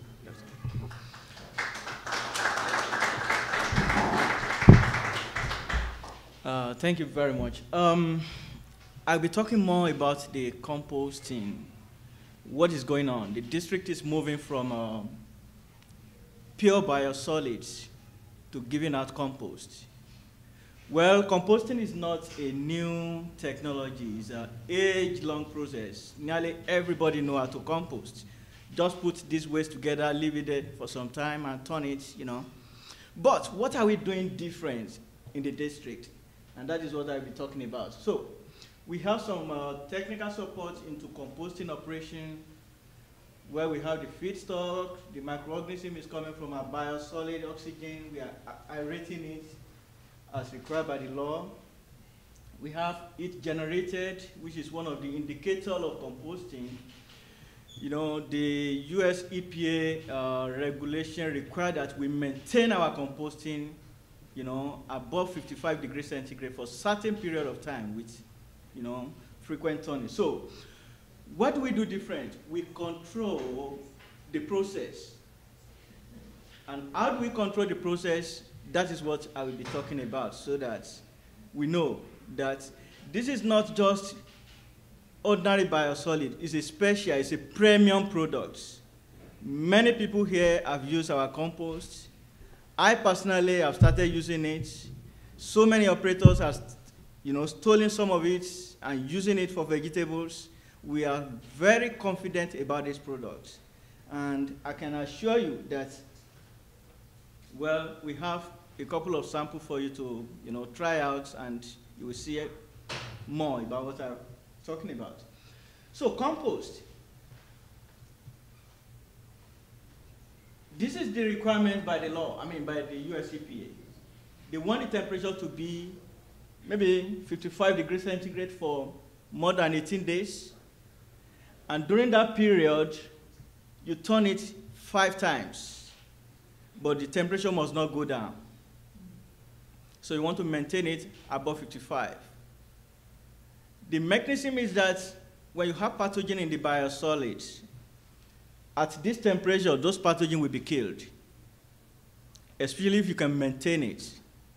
[SPEAKER 10] Thank you very much. I'll be talking more about the composting. What is going on? The district is moving from pure biosolids to giving out compost. Well, composting is not a new technology. It's an age-long process. Nearly everybody knows how to compost. Just put these waste together, leave it there for some time, and turn it, you know. But what are we doing different in the district? And that is what I'll be talking about. So we have some technical support into composting operation, where we have the feedstock, the microorganism is coming from a biosolid oxygen. We are aerating it as required by the law. We have it generated, which is one of the indicators of composting. You know, the US EPA regulation require that we maintain our composting, you know, above 55 degrees centigrade for a certain period of time with, you know, frequent turning. So what do we do different? We control the process. And how do we control the process? That is what I will be talking about, so that we know that this is not just ordinary biosolid. It's a special, it's a premium product. Many people here have used our compost. I personally have started using it. So many operators have, you know, stolen some of it and using it for vegetables. We are very confident about this product. And I can assure you that, well, we have a couple of samples for you to, you know, try out, and you will see more about what I'm talking about. So compost. This is the requirement by the law, by the US EPA. They want the temperature to be maybe 55 degrees centigrade for more than 18 days. And during that period, you turn it 5 times, but the temperature must not go down. So you want to maintain it above 55. The mechanism is that when you have pathogen in the biosolids, at this temperature, those pathogens will be killed, especially if you can maintain it.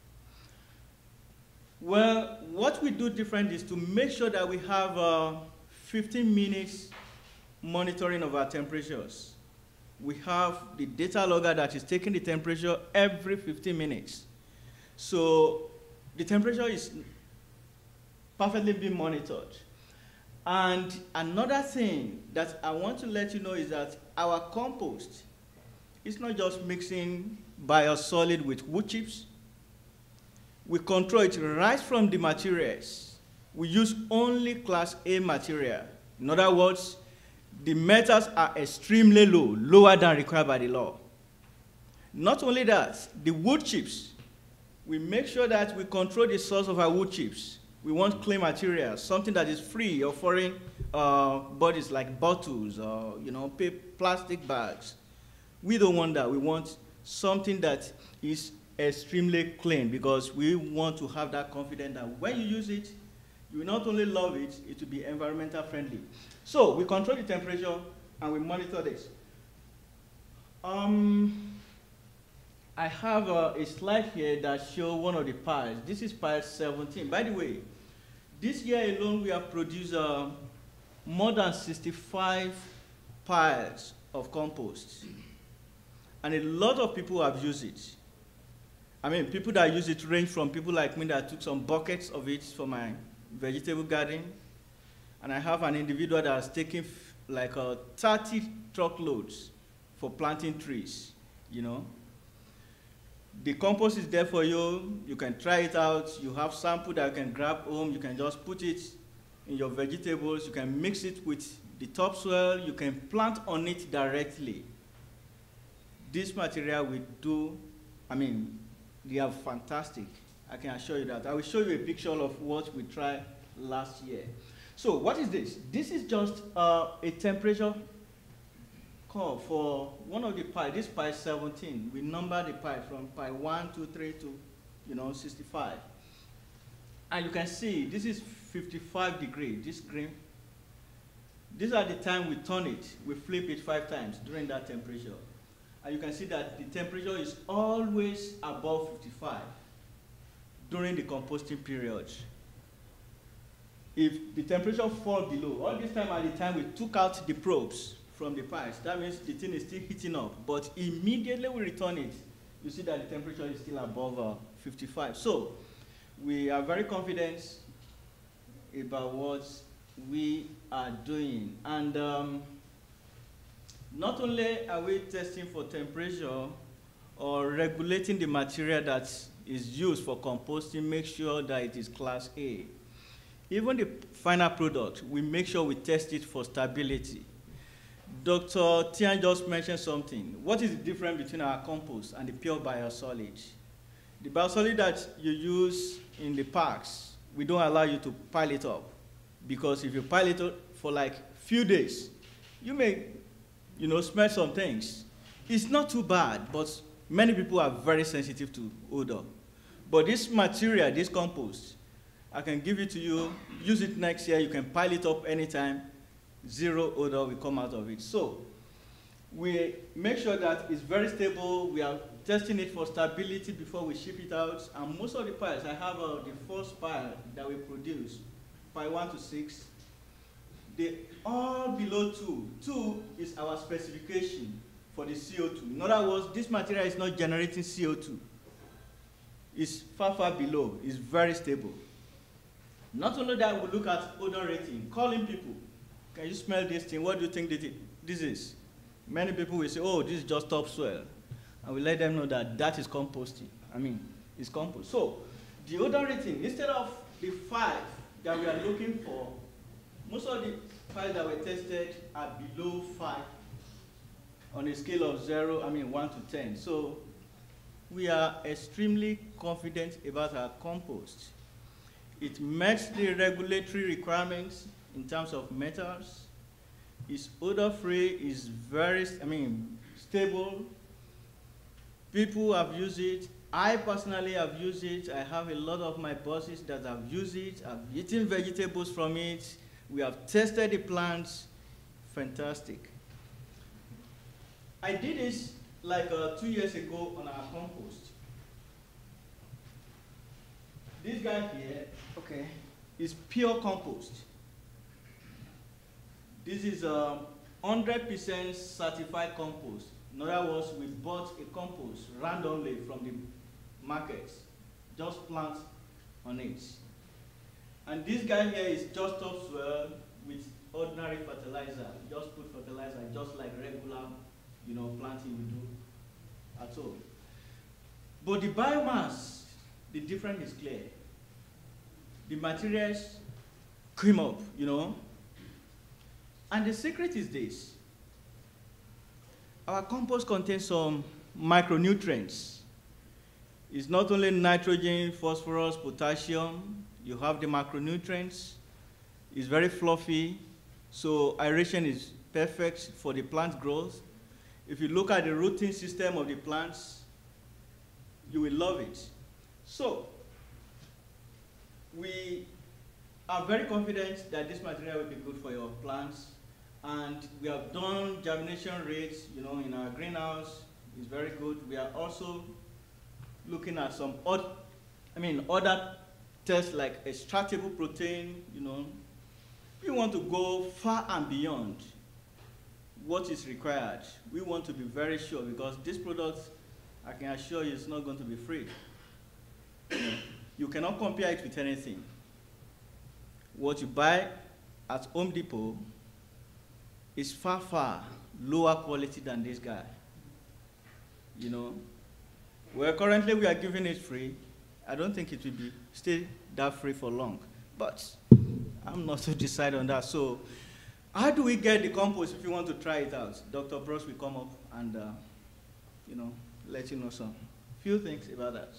[SPEAKER 10] Well, what we do different is to make sure that we have 15 minutes monitoring of our temperatures. We have the data logger that is taking the temperature every 15 minutes. So the temperature is perfectly being monitored. And another thing that I want to let you know is that our compost is not just mixing biosolid with wood chips. We control it right from the materials. we use only Class A material. In other words, the metals are extremely low, lower than required by the law. Not only that, the wood chips, we make sure that we control the source of our wood chips. We want clean materials, something that is free of foreign bodies like bottles or plastic bags. We don't want that. We want something that is extremely clean, because we want to have that confidence that when you use it, you will not only love it, it will be environmental friendly. So we control the temperature and we monitor this. I have a slide here that shows one of the piles. This is pile 17. By the way, this year alone we have produced more than 65 piles of compost. And a lot of people have used it. I mean, people that use it range from people like me that took some buckets of it for my vegetable garden. And I have an individual that has taken like 30 truckloads for planting trees, The compost is there for you. You can try it out. You have sample that you can grab home. You can just put it in your vegetables. You can mix it with the topsoil. You can plant on it directly. This material we do, they are fantastic. I can assure you that. I will show you a picture of what we tried last year. So what is this? This is just a temperature curve for one of the piles. This pile 17. We number the pile from pile 1, 2, 3 to 65. And you can see this is 55 degrees, this green. These are the time we turn it. We flip it 5 times during that temperature. And you can see that the temperature is always above 55 during the composting period. If the temperature falls below, all this time at the time we took out the probes from the piles, that means the thing is still heating up. But immediately we return it, you see that the temperature is still above 55. So we are very confident about what we are doing. And not only are we testing for temperature or regulating the material that is used for composting, make sure that it is Class A. Even the final product, we make sure we test it for stability. Dr. Tian just mentioned something. What is the difference between our compost and the pure biosolid? The biosolid that you use in the parks, we don't allow you to pile it up, because if you pile it up for like few days, you may smell some things. It's not too bad, but many people are very sensitive to odor. But this material, this compost, I can give it to you, use it next year, you can pile it up anytime, zero odor will come out of it. So we make sure that it's very stable. We are testing it for stability before we ship it out. And most of the piles, I have the first pile that we produce, pile 1 to 6. They all below 2. 2 is our specification for the CO2. In other words, this material is not generating CO2. It's far, far below. It's very stable. Not only that, we look at odor rating, calling people. Can you smell this thing? What do you think this is? Many people will say, oh, this is just topsoil. And we let them know that that is composting. It's compost. So the odor rating, instead of the 5 that we are looking for, most of the piles that were tested are below 5 on a scale of 1 to 10. So we are extremely confident about our compost. It meets the regulatory requirements in terms of metals. It's odor-free, it's very, stable. People have used it. I personally have used it. I have a lot of my bosses that have used it. I've eaten vegetables from it. We have tested the plants. Fantastic. I did this like 2 years ago on our compost. This guy here, is pure compost. This is 100% certified compost. In other words, we bought a compost randomly from the markets, just plant on it. And this guy here is just topsoil with ordinary fertilizer. Just put fertilizer, just like regular, planting we do at all. But the biomass, the difference is clear. The materials came up, you know. And the secret is this. Our compost contains some micronutrients. It's not only nitrogen, phosphorus, potassium. You have the macronutrients. It's very fluffy, so aeration is perfect for the plant growth. If you look at the rooting system of the plants, you will love it. So, we are very confident that this material will be good for your plants, and we have done germination rates, you know, in our greenhouse. It's very good. We are also looking at some other tests like extractable protein, you know. We want to go far and beyond what is required. We want to be very sure, because this product, I can assure you, is not going to be free. You cannot compare it with anything. What you buy at Home Depot is far, far lower quality than this guy. You know, well, currently we are giving it free. I don't think it will be stay that free for long, but I'm not to decide on that. So, how do we get the compost if you want to try it out? Dr. Bros will come up and, you know, let you know some few things about that.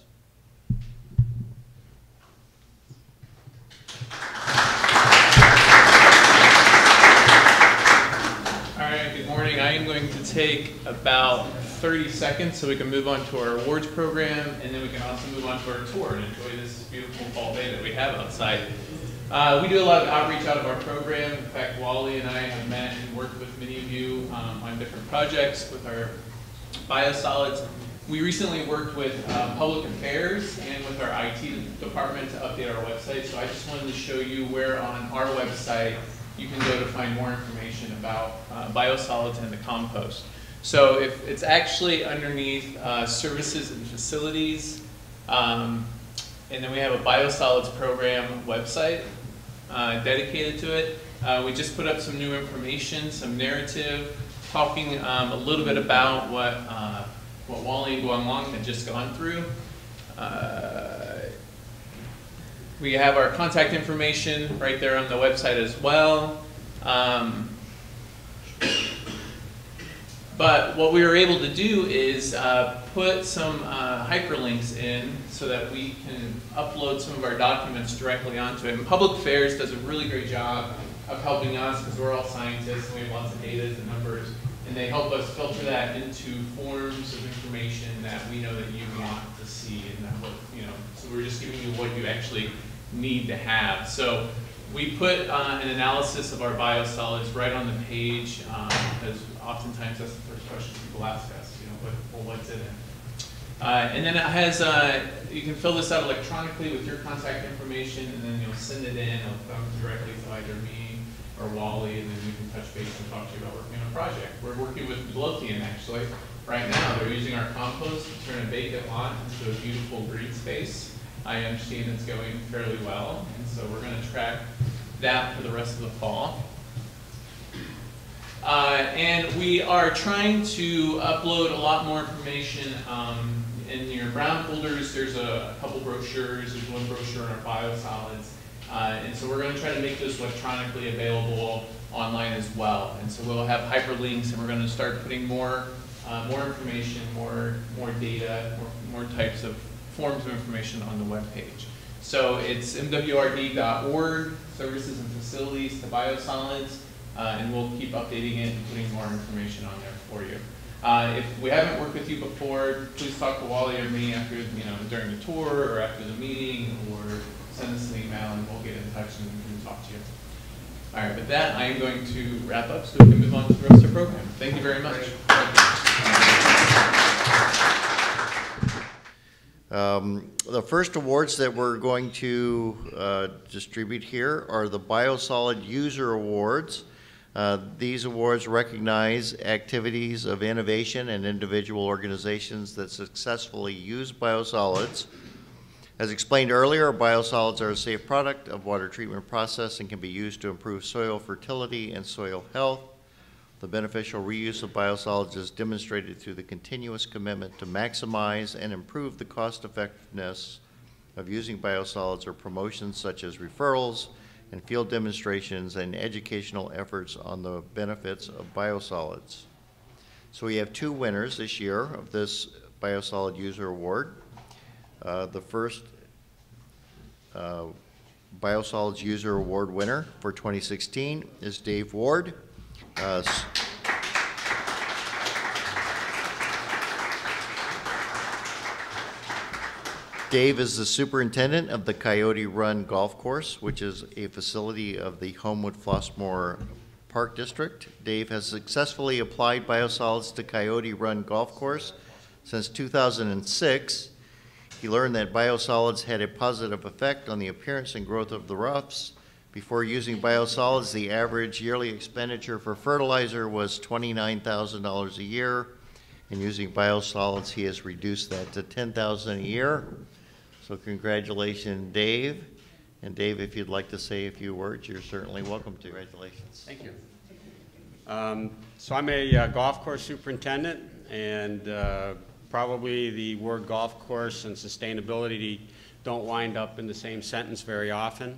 [SPEAKER 11] All right, good morning. I am going to take about 30 seconds so we can move on to our awards program, and then we can also move on to our tour and enjoy this beautiful fall day that we have outside. We do a lot of outreach out of our program. In fact, Wally and I have met and worked with many of you on different projects with our biosolids. We recently worked with Public Affairs and with our IT department to update our website, so I just wanted to show you where on our website you can go to find more information about biosolids and the compost. So if it's actually underneath services and facilities, and then we have a biosolids program website dedicated to it. We just put up some new information, some narrative, talking a little bit about what Wally and Guanglong had just gone through. We have our contact information right there on the website as well. But what we were able to do is put some hyperlinks in so that we can upload some of our documents directly onto it. And Public Affairs does a really great job of helping us, because we're all scientists and we have lots of data and numbers, and they help us filter that into forms of information that we know that you want to see, and that what, you know, so we're just giving you what you actually need to have. So we put an analysis of our biosolids right on the page, because oftentimes that's the first question people ask us, you know, what's in it? And then it has, you can fill this out electronically with your contact information, and then you'll send it in, it'll come directly to either me or Wally, and then we can touch base and talk to you about working on a project. We're working with Midlothian actually. Right now, they're using our compost to turn a vacant lot into a beautiful green space. I understand it's going fairly well, and so we're going to track that for the rest of the fall. And we are trying to upload a lot more information. In your brown folders, there's a couple brochures. There's one brochure on our biosolids. And so we're going to try to make those electronically available online as well. And so we'll have hyperlinks, and we're going to start putting more information, more data, more types of forms of information on the web page. So it's mwrd.org, services and facilities to biosolids, and we'll keep updating it and putting more information on there for you. If we haven't worked with you before, please talk to Wally or me after, during the tour or after the meeting, or send us an email and we'll get in touch and we can talk to you. All right, with that, I am going to wrap up so we can move on to the rest of the program. Thank you very much.
[SPEAKER 1] The first awards that we're going to distribute here are the Biosolid User Awards. These awards recognize activities of innovation and individual organizations that successfully use biosolids. As explained earlier, biosolids are a safe product of water treatment process and can be used to improve soil fertility and soil health. The beneficial reuse of biosolids is demonstrated through the continuous commitment to maximize and improve the cost effectiveness of using biosolids or promotions such as referrals, and field demonstrations and educational efforts on the benefits of biosolids. So we have 2 winners this year of this Biosolid User Award. The first Biosolids User Award winner for 2016 is Dave Ward. Dave is the superintendent of the Coyote Run Golf Course, which is a facility of the Homewood Flossmoor Park District. Dave has successfully applied biosolids to Coyote Run Golf Course since 2006. He learned that biosolids had a positive effect on the appearance and growth of the roughs. Before using biosolids, the average yearly expenditure for fertilizer was $29,000 a year. And using biosolids, he has reduced that to $10,000 a year. So congratulations, Dave. And Dave, if you'd like to say a few words, you're certainly welcome to. Congratulations.
[SPEAKER 12] Thank you. So I'm a golf course superintendent, and probably the word golf course and sustainability don't wind up in the same sentence very often.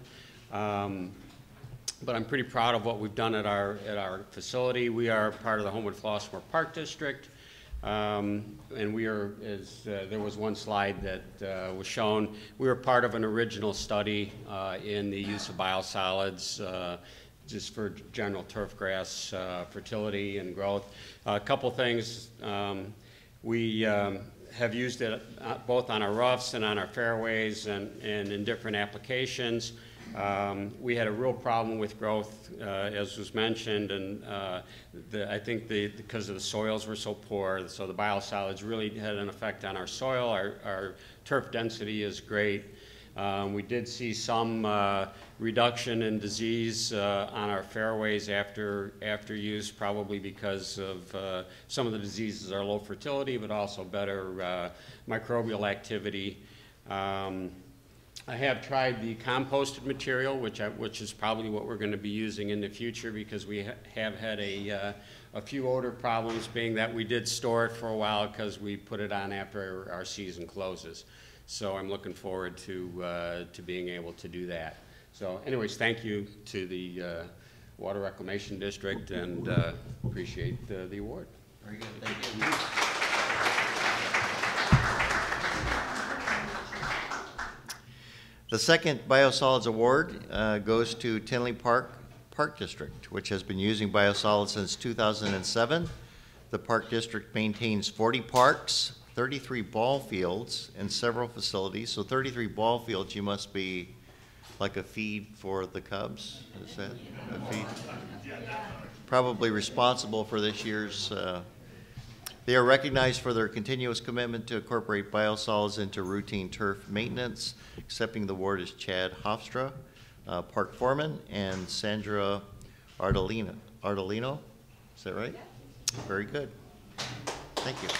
[SPEAKER 12] But I'm pretty proud of what we've done at our facility. We are part of the Homewood Flossmoor Park District. And we are, as there was one slide that was shown, we were part of an original study in the use of biosolids just for general turf grass fertility and growth. A couple things. We have used it both on our roughs and on our fairways and in different applications. We had a real problem with growth, as was mentioned, and I think because of the soils were so poor, so the biosolids really had an effect on our soil. Our turf density is great. We did see some reduction in disease on our fairways after use, probably because of some of the diseases are low fertility, but also better microbial activity. I have tried the composted material, which is probably what we're going to be using in the future, because we have had a few odor problems, being that we did store it for a while because we put it on after our season closes. So I'm looking forward to being able to do that. So anyways, thank you to the Water Reclamation District, and appreciate the award.
[SPEAKER 1] Very good. Thank you. The second Biosolids Award goes to Tinley Park District, which has been using biosolids since 2007. The Park District maintains 40 parks, 33 ball fields, and several facilities. So 33 ball fields, you must be like a feed for the Cubs, is that a feed? Probably responsible for this year's they are recognized for their continuous commitment to incorporate biosolids into routine turf maintenance. Accepting the award is Chad Hofstra, park foreman, and Sandra Ardolino. Is that right? Very good. Thank you.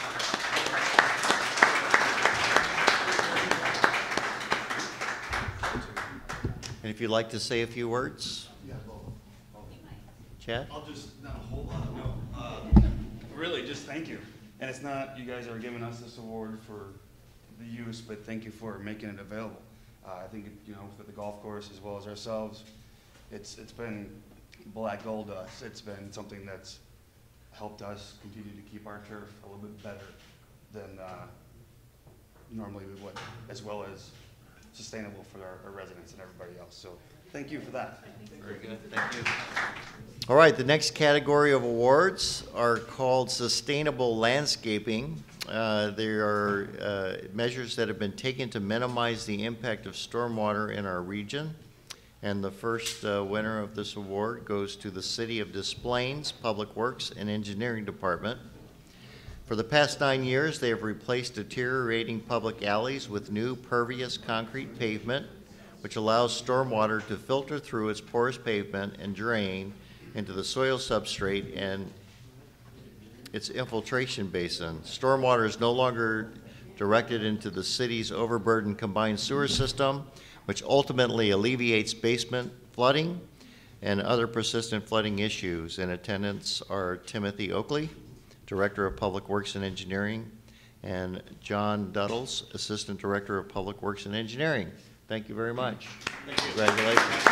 [SPEAKER 1] And if you'd like to say a few words?
[SPEAKER 13] Yeah,
[SPEAKER 1] Chad?
[SPEAKER 13] I'll just, not a whole lot, no. Really, just thank you. And it's not you guys are giving us this award for the use, but thank you for making it available. I think, for the golf course as well as ourselves, it's been black gold to us. It's been something that's helped us continue to keep our turf a little bit better than normally we would, as well as sustainable for our residents and everybody else. So thank you for that.
[SPEAKER 1] Very good. Thank you. All right, the next category of awards are called Sustainable Landscaping. There are measures that have been taken to minimize the impact of stormwater in our region. And the first winner of this award goes to the City of Des Plaines Public Works and Engineering Department. For the past 9 years, they have replaced deteriorating public alleys with new pervious concrete pavement, which allows stormwater to filter through its porous pavement and drain into the soil substrate and its infiltration basin. Stormwater is no longer directed into the city's overburdened combined sewer system, which ultimately alleviates basement flooding and other persistent flooding issues. In attendance are Timothy Oakley, Director of Public Works and Engineering, and John Duddles, Assistant Director of Public Works and Engineering. Thank Thank you very much.
[SPEAKER 13] Thank you.
[SPEAKER 1] Congratulations.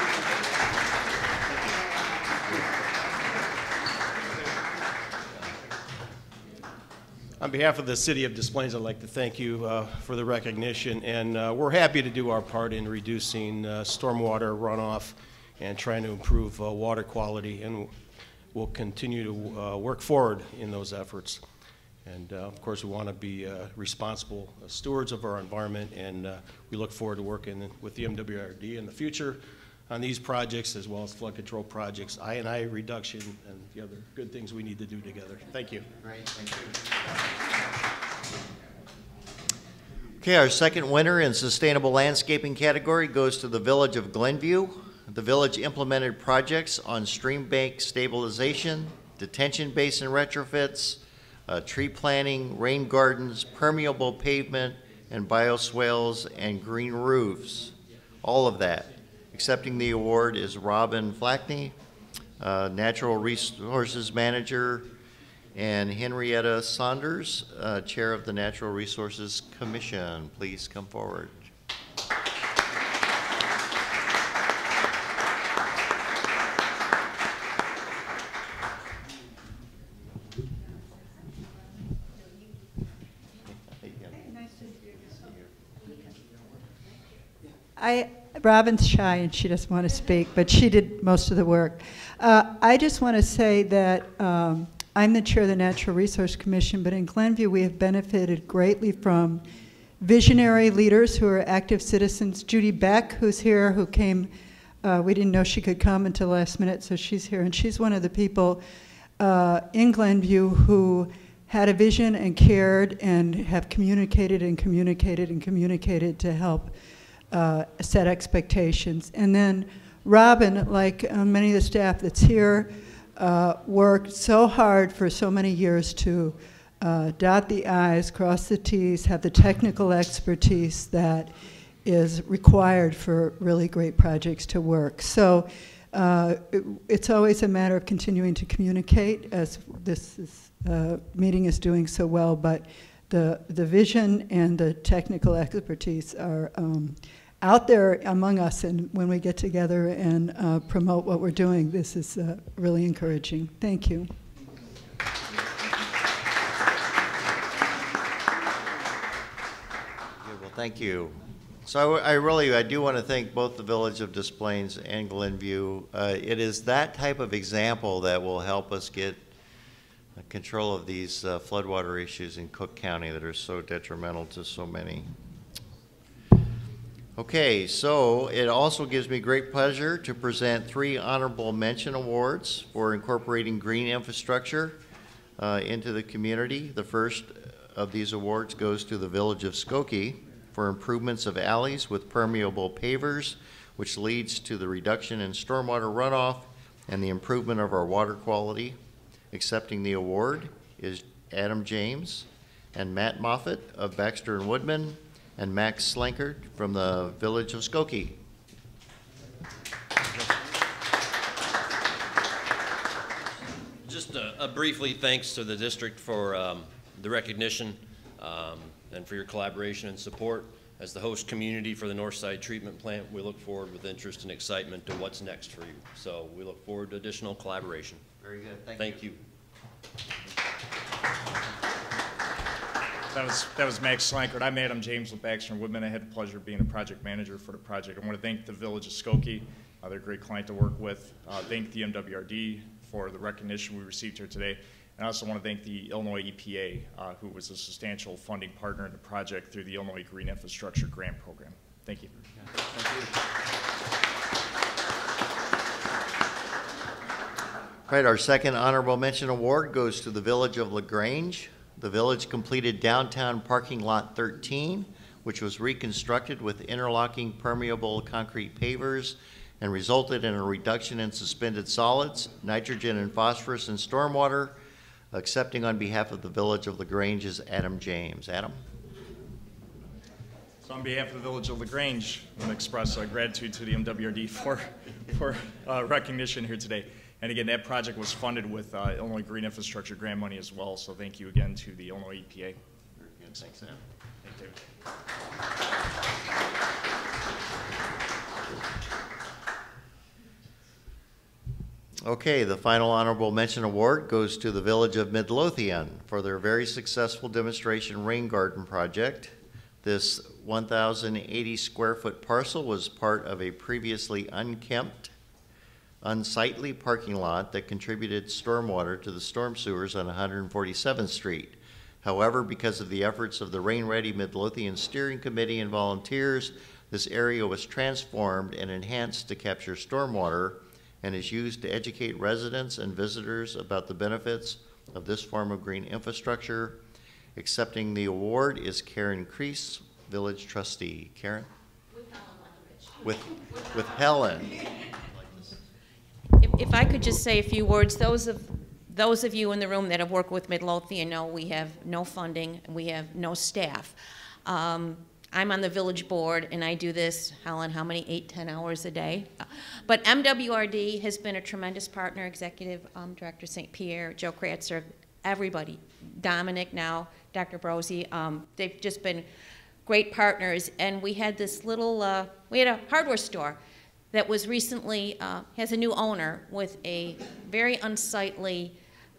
[SPEAKER 14] On behalf of the City of Des Plaines, I'd like to thank you for the recognition, and we're happy to do our part in reducing stormwater runoff and trying to improve water quality, and we'll continue to work forward in those efforts. And of course, we want to be responsible stewards of our environment, and we look forward to working with the MWRD in the future on these projects as well as flood control projects, I&I reduction, and the other good things we need to do together. Thank you.
[SPEAKER 1] Great, thank you. Okay, our second winner in sustainable landscaping category goes to the Village of Glenview. The village implemented projects on stream bank stabilization, detention basin retrofits, tree planting, rain gardens, permeable pavement, and bioswales and green roofs. All of that. Accepting the award is Robin Flackney, Natural Resources Manager, and Henrietta Saunders, Chair of the Natural Resources Commission. Please come forward.
[SPEAKER 8] Robin's shy and she doesn't want to speak, but she did most of the work. I just want to say that I'm the chair of the Natural Resource Commission, but in Glenview we have benefited greatly from visionary leaders who are active citizens. Judy Beck, who's here, who came, we didn't know she could come until the last minute, so she's here, and she's one of the people in Glenview who had a vision and cared and have communicated and communicated and communicated to help set expectations. And then Robin, like many of the staff that's here, worked so hard for so many years to dot the I's, cross the T's, have the technical expertise that is required for really great projects to work. So it's always a matter of continuing to communicate, as this meeting is doing so well, but the vision and the technical expertise are out there among us, and when we get together and promote what we're doing, this is really encouraging. Thank you.
[SPEAKER 1] Well, thank you. So I do want to thank both the Village of Des Plaines and Glenview. It is that type of example that will help us get control of these floodwater issues in Cook County that are so detrimental to so many. Okay, so it also gives me great pleasure to present 3 honorable mention awards for incorporating green infrastructure into the community. The first of these awards goes to the Village of Skokie for improvements of alleys with permeable pavers, which leads to the reduction in stormwater runoff and the improvement of our water quality. Accepting the award is Adam James and Matt Moffett of Baxter and Woodman, and Max Slankert from the Village of Skokie.
[SPEAKER 15] Just a briefly thanks to the district for the recognition and for your collaboration and support. As the host community for the Northside Treatment Plant, we look forward with interest and excitement to what's next for you. So we look forward to additional collaboration.
[SPEAKER 1] Very good.
[SPEAKER 15] Thank you.
[SPEAKER 16] That was Max Slankert. I'm Adam James with Baxter and Woodman. I had the pleasure of being a project manager for the project. I want to thank the Village of Skokie. They're a great client to work with. Thank the MWRD for the recognition we received here today. And I also want to thank the Illinois EPA, who was a substantial funding partner in the project through the Illinois Green Infrastructure Grant Program. Thank you.
[SPEAKER 1] Thank you. All right, our second honorable mention award goes to the Village of LaGrange. The village completed downtown parking lot 13, which was reconstructed with interlocking permeable concrete pavers and resulted in a reduction in suspended solids, nitrogen and phosphorus in stormwater. Accepting on behalf of the Village of LaGrange is Adam James. Adam?
[SPEAKER 16] So on behalf of the Village of LaGrange, I want to express gratitude to the MWRD for recognition here today. And again, that project was funded with Illinois Green Infrastructure Grant money as well, so thank you again to the Illinois EPA.
[SPEAKER 1] Very good. Thanks, Adam.
[SPEAKER 16] Thank you.
[SPEAKER 1] Okay, the final honorable mention award goes to the Village of Midlothian for their very successful demonstration rain garden project. This 1,080 square foot parcel was part of a previously unkempt, unsightly parking lot that contributed stormwater to the storm sewers on 147th Street. However, because of the efforts of the Rain Ready Midlothian Steering Committee and volunteers, this area was transformed and enhanced to capture stormwater and is used to educate residents and visitors about the benefits of this form of green infrastructure. Accepting the award is Karen Crease, Village Trustee. Karen? With Helen.
[SPEAKER 17] If I could just say a few words, those of you in the room that have worked with Midlothian know we have no funding, we have no staff. I'm on the village board, and I do this, Helen, how many, 8-10 hours a day? But MWRD has been a tremendous partner, Executive Director St. Pierre, Joe Kratzer, everybody, Dominic now, Dr. Brosi, they've just been great partners. And we had this little, we had a hardware store that was recently, has a new owner with a very unsightly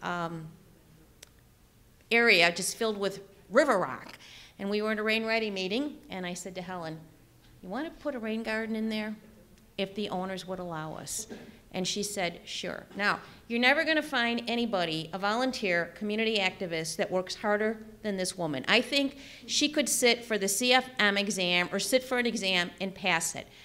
[SPEAKER 17] area just filled with river rock. And we were in a Rain Ready meeting, and I said to Helen, you want to put a rain garden in there if the owners would allow us? And she said, sure. Now, you're never going to find anybody, a volunteer, community activist, that works harder than this woman. I think she could sit for the CFM exam or sit for an exam and pass it.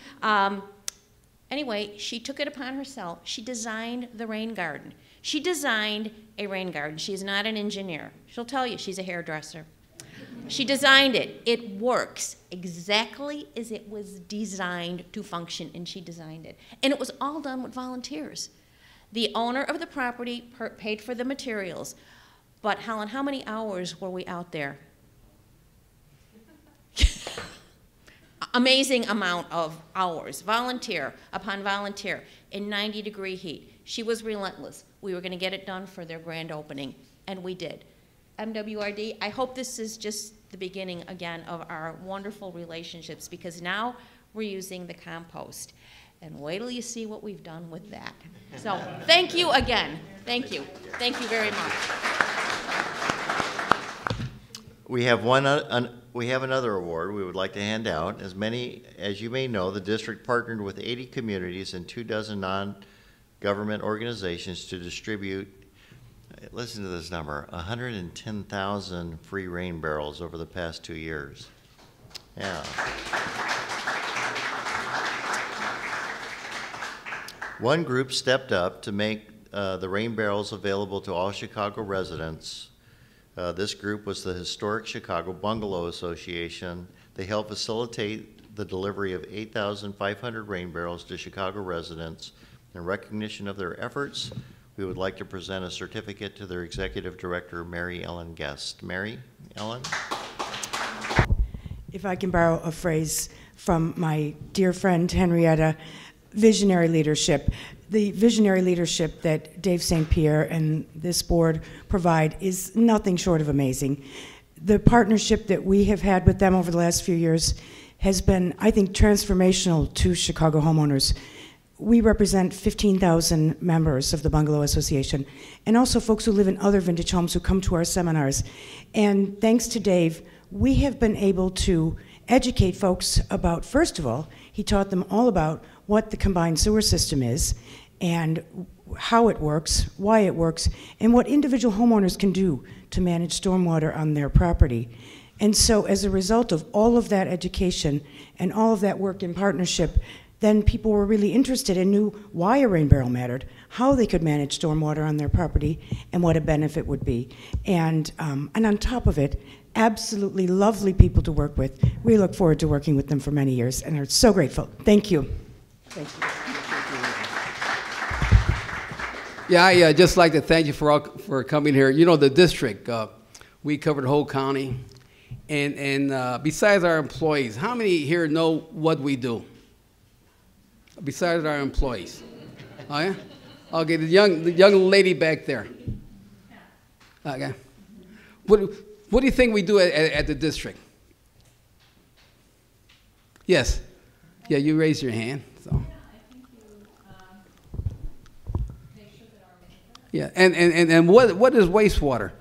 [SPEAKER 17] Anyway, she took it upon herself. She designed the rain garden. She designed a rain garden. She's not an engineer. She'll tell you she's a hairdresser. She designed it. It works exactly as it was designed to function, and she designed it. And it was all done with volunteers. The owner of the property paid for the materials. But Helen, how many hours were we out there? Amazing amount of hours, volunteer upon volunteer, in 90-degree heat. She was relentless. We were going to get it done for their grand opening, and we did. MWRD, I hope this is just the beginning again of our wonderful relationships, because now we're using the compost. And wait till you see what we've done with that. So thank you again. Thank you. Thank you very much.
[SPEAKER 1] We have another award we would like to hand out. As many as you may know, the district partnered with 80 communities and 24 non-government organizations to distribute, listen to this number, 110,000 free rain barrels over the past 2 years. Yeah. One group stepped up to make the rain barrels available to all Chicago residents. This group was the Historic Chicago Bungalow Association. They helped facilitate the delivery of 8,500 rain barrels to Chicago residents. In recognition of their efforts, we would like to present a certificate to their Executive Director, Mary Ellen Guest. Mary Ellen?
[SPEAKER 18] If I can borrow a phrase from my dear friend Henrietta, visionary leadership. The visionary leadership that Dave St. Pierre and this board provide is nothing short of amazing. The partnership that we have had with them over the last few years has been, I think, transformational to Chicago homeowners. We represent 15,000 members of the Bungalow Association, and also folks who live in other vintage homes who come to our seminars. And thanks to Dave, we have been able to educate folks about, first of all, he taught them all about what the combined sewer system is, and how it works, why it works, and what individual homeowners can do to manage stormwater on their property. And so as a result of all of that education and all of that work in partnership, then people were really interested and knew why a rain barrel mattered, how they could manage stormwater on their property, and what a benefit would be. And on top of it, absolutely lovely people to work with. We look forward to working with them for many years and are so grateful. Thank you. Thank you.
[SPEAKER 19] Yeah, I just like to thank you for coming here. You know, the district, we covered the whole county. And besides our employees, how many here know what we do? Besides our employees. Oh, yeah? Okay, the young lady back there. Okay. What do you think we do at the district? Yes. Yeah, you raise your hand. So. Yeah, and what is wastewater?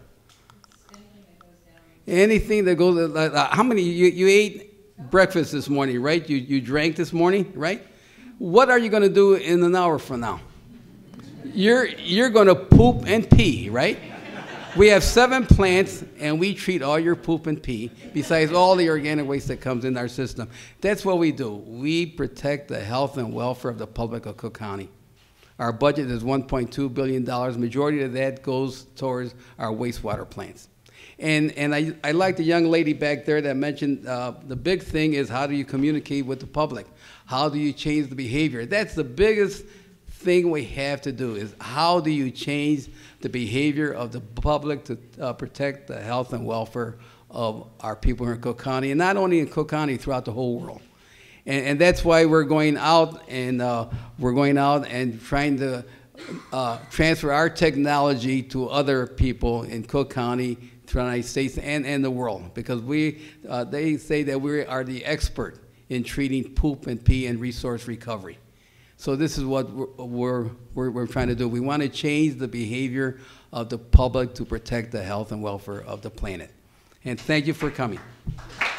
[SPEAKER 19] Anything that goes, how many, you ate breakfast this morning, right? You drank this morning, right? What are you going to do in an hour from now? You're going to poop and pee, right? We have 7 plants, and we treat all your poop and pee, besides all the organic waste that comes in our system. That's what we do. We protect the health and welfare of the public of Cook County. Our budget is $1.2 billion. Majority of that goes towards our wastewater plants. And I like the young lady back there that mentioned the big thing is how do you communicate with the public? How do you change the behavior? That's the biggest thing we have to do is how do you change the behavior of the public to protect the health and welfare of our people here in Cook County, and not only in Cook County, throughout the whole world. And that's why we're going out and trying to transfer our technology to other people in Cook County, throughout the United States, and the world, because they say that we are the expert in treating poop and pee and resource recovery. So this is what we're trying to do. We want to change the behavior of the public to protect the health and welfare of the planet. And thank you for coming.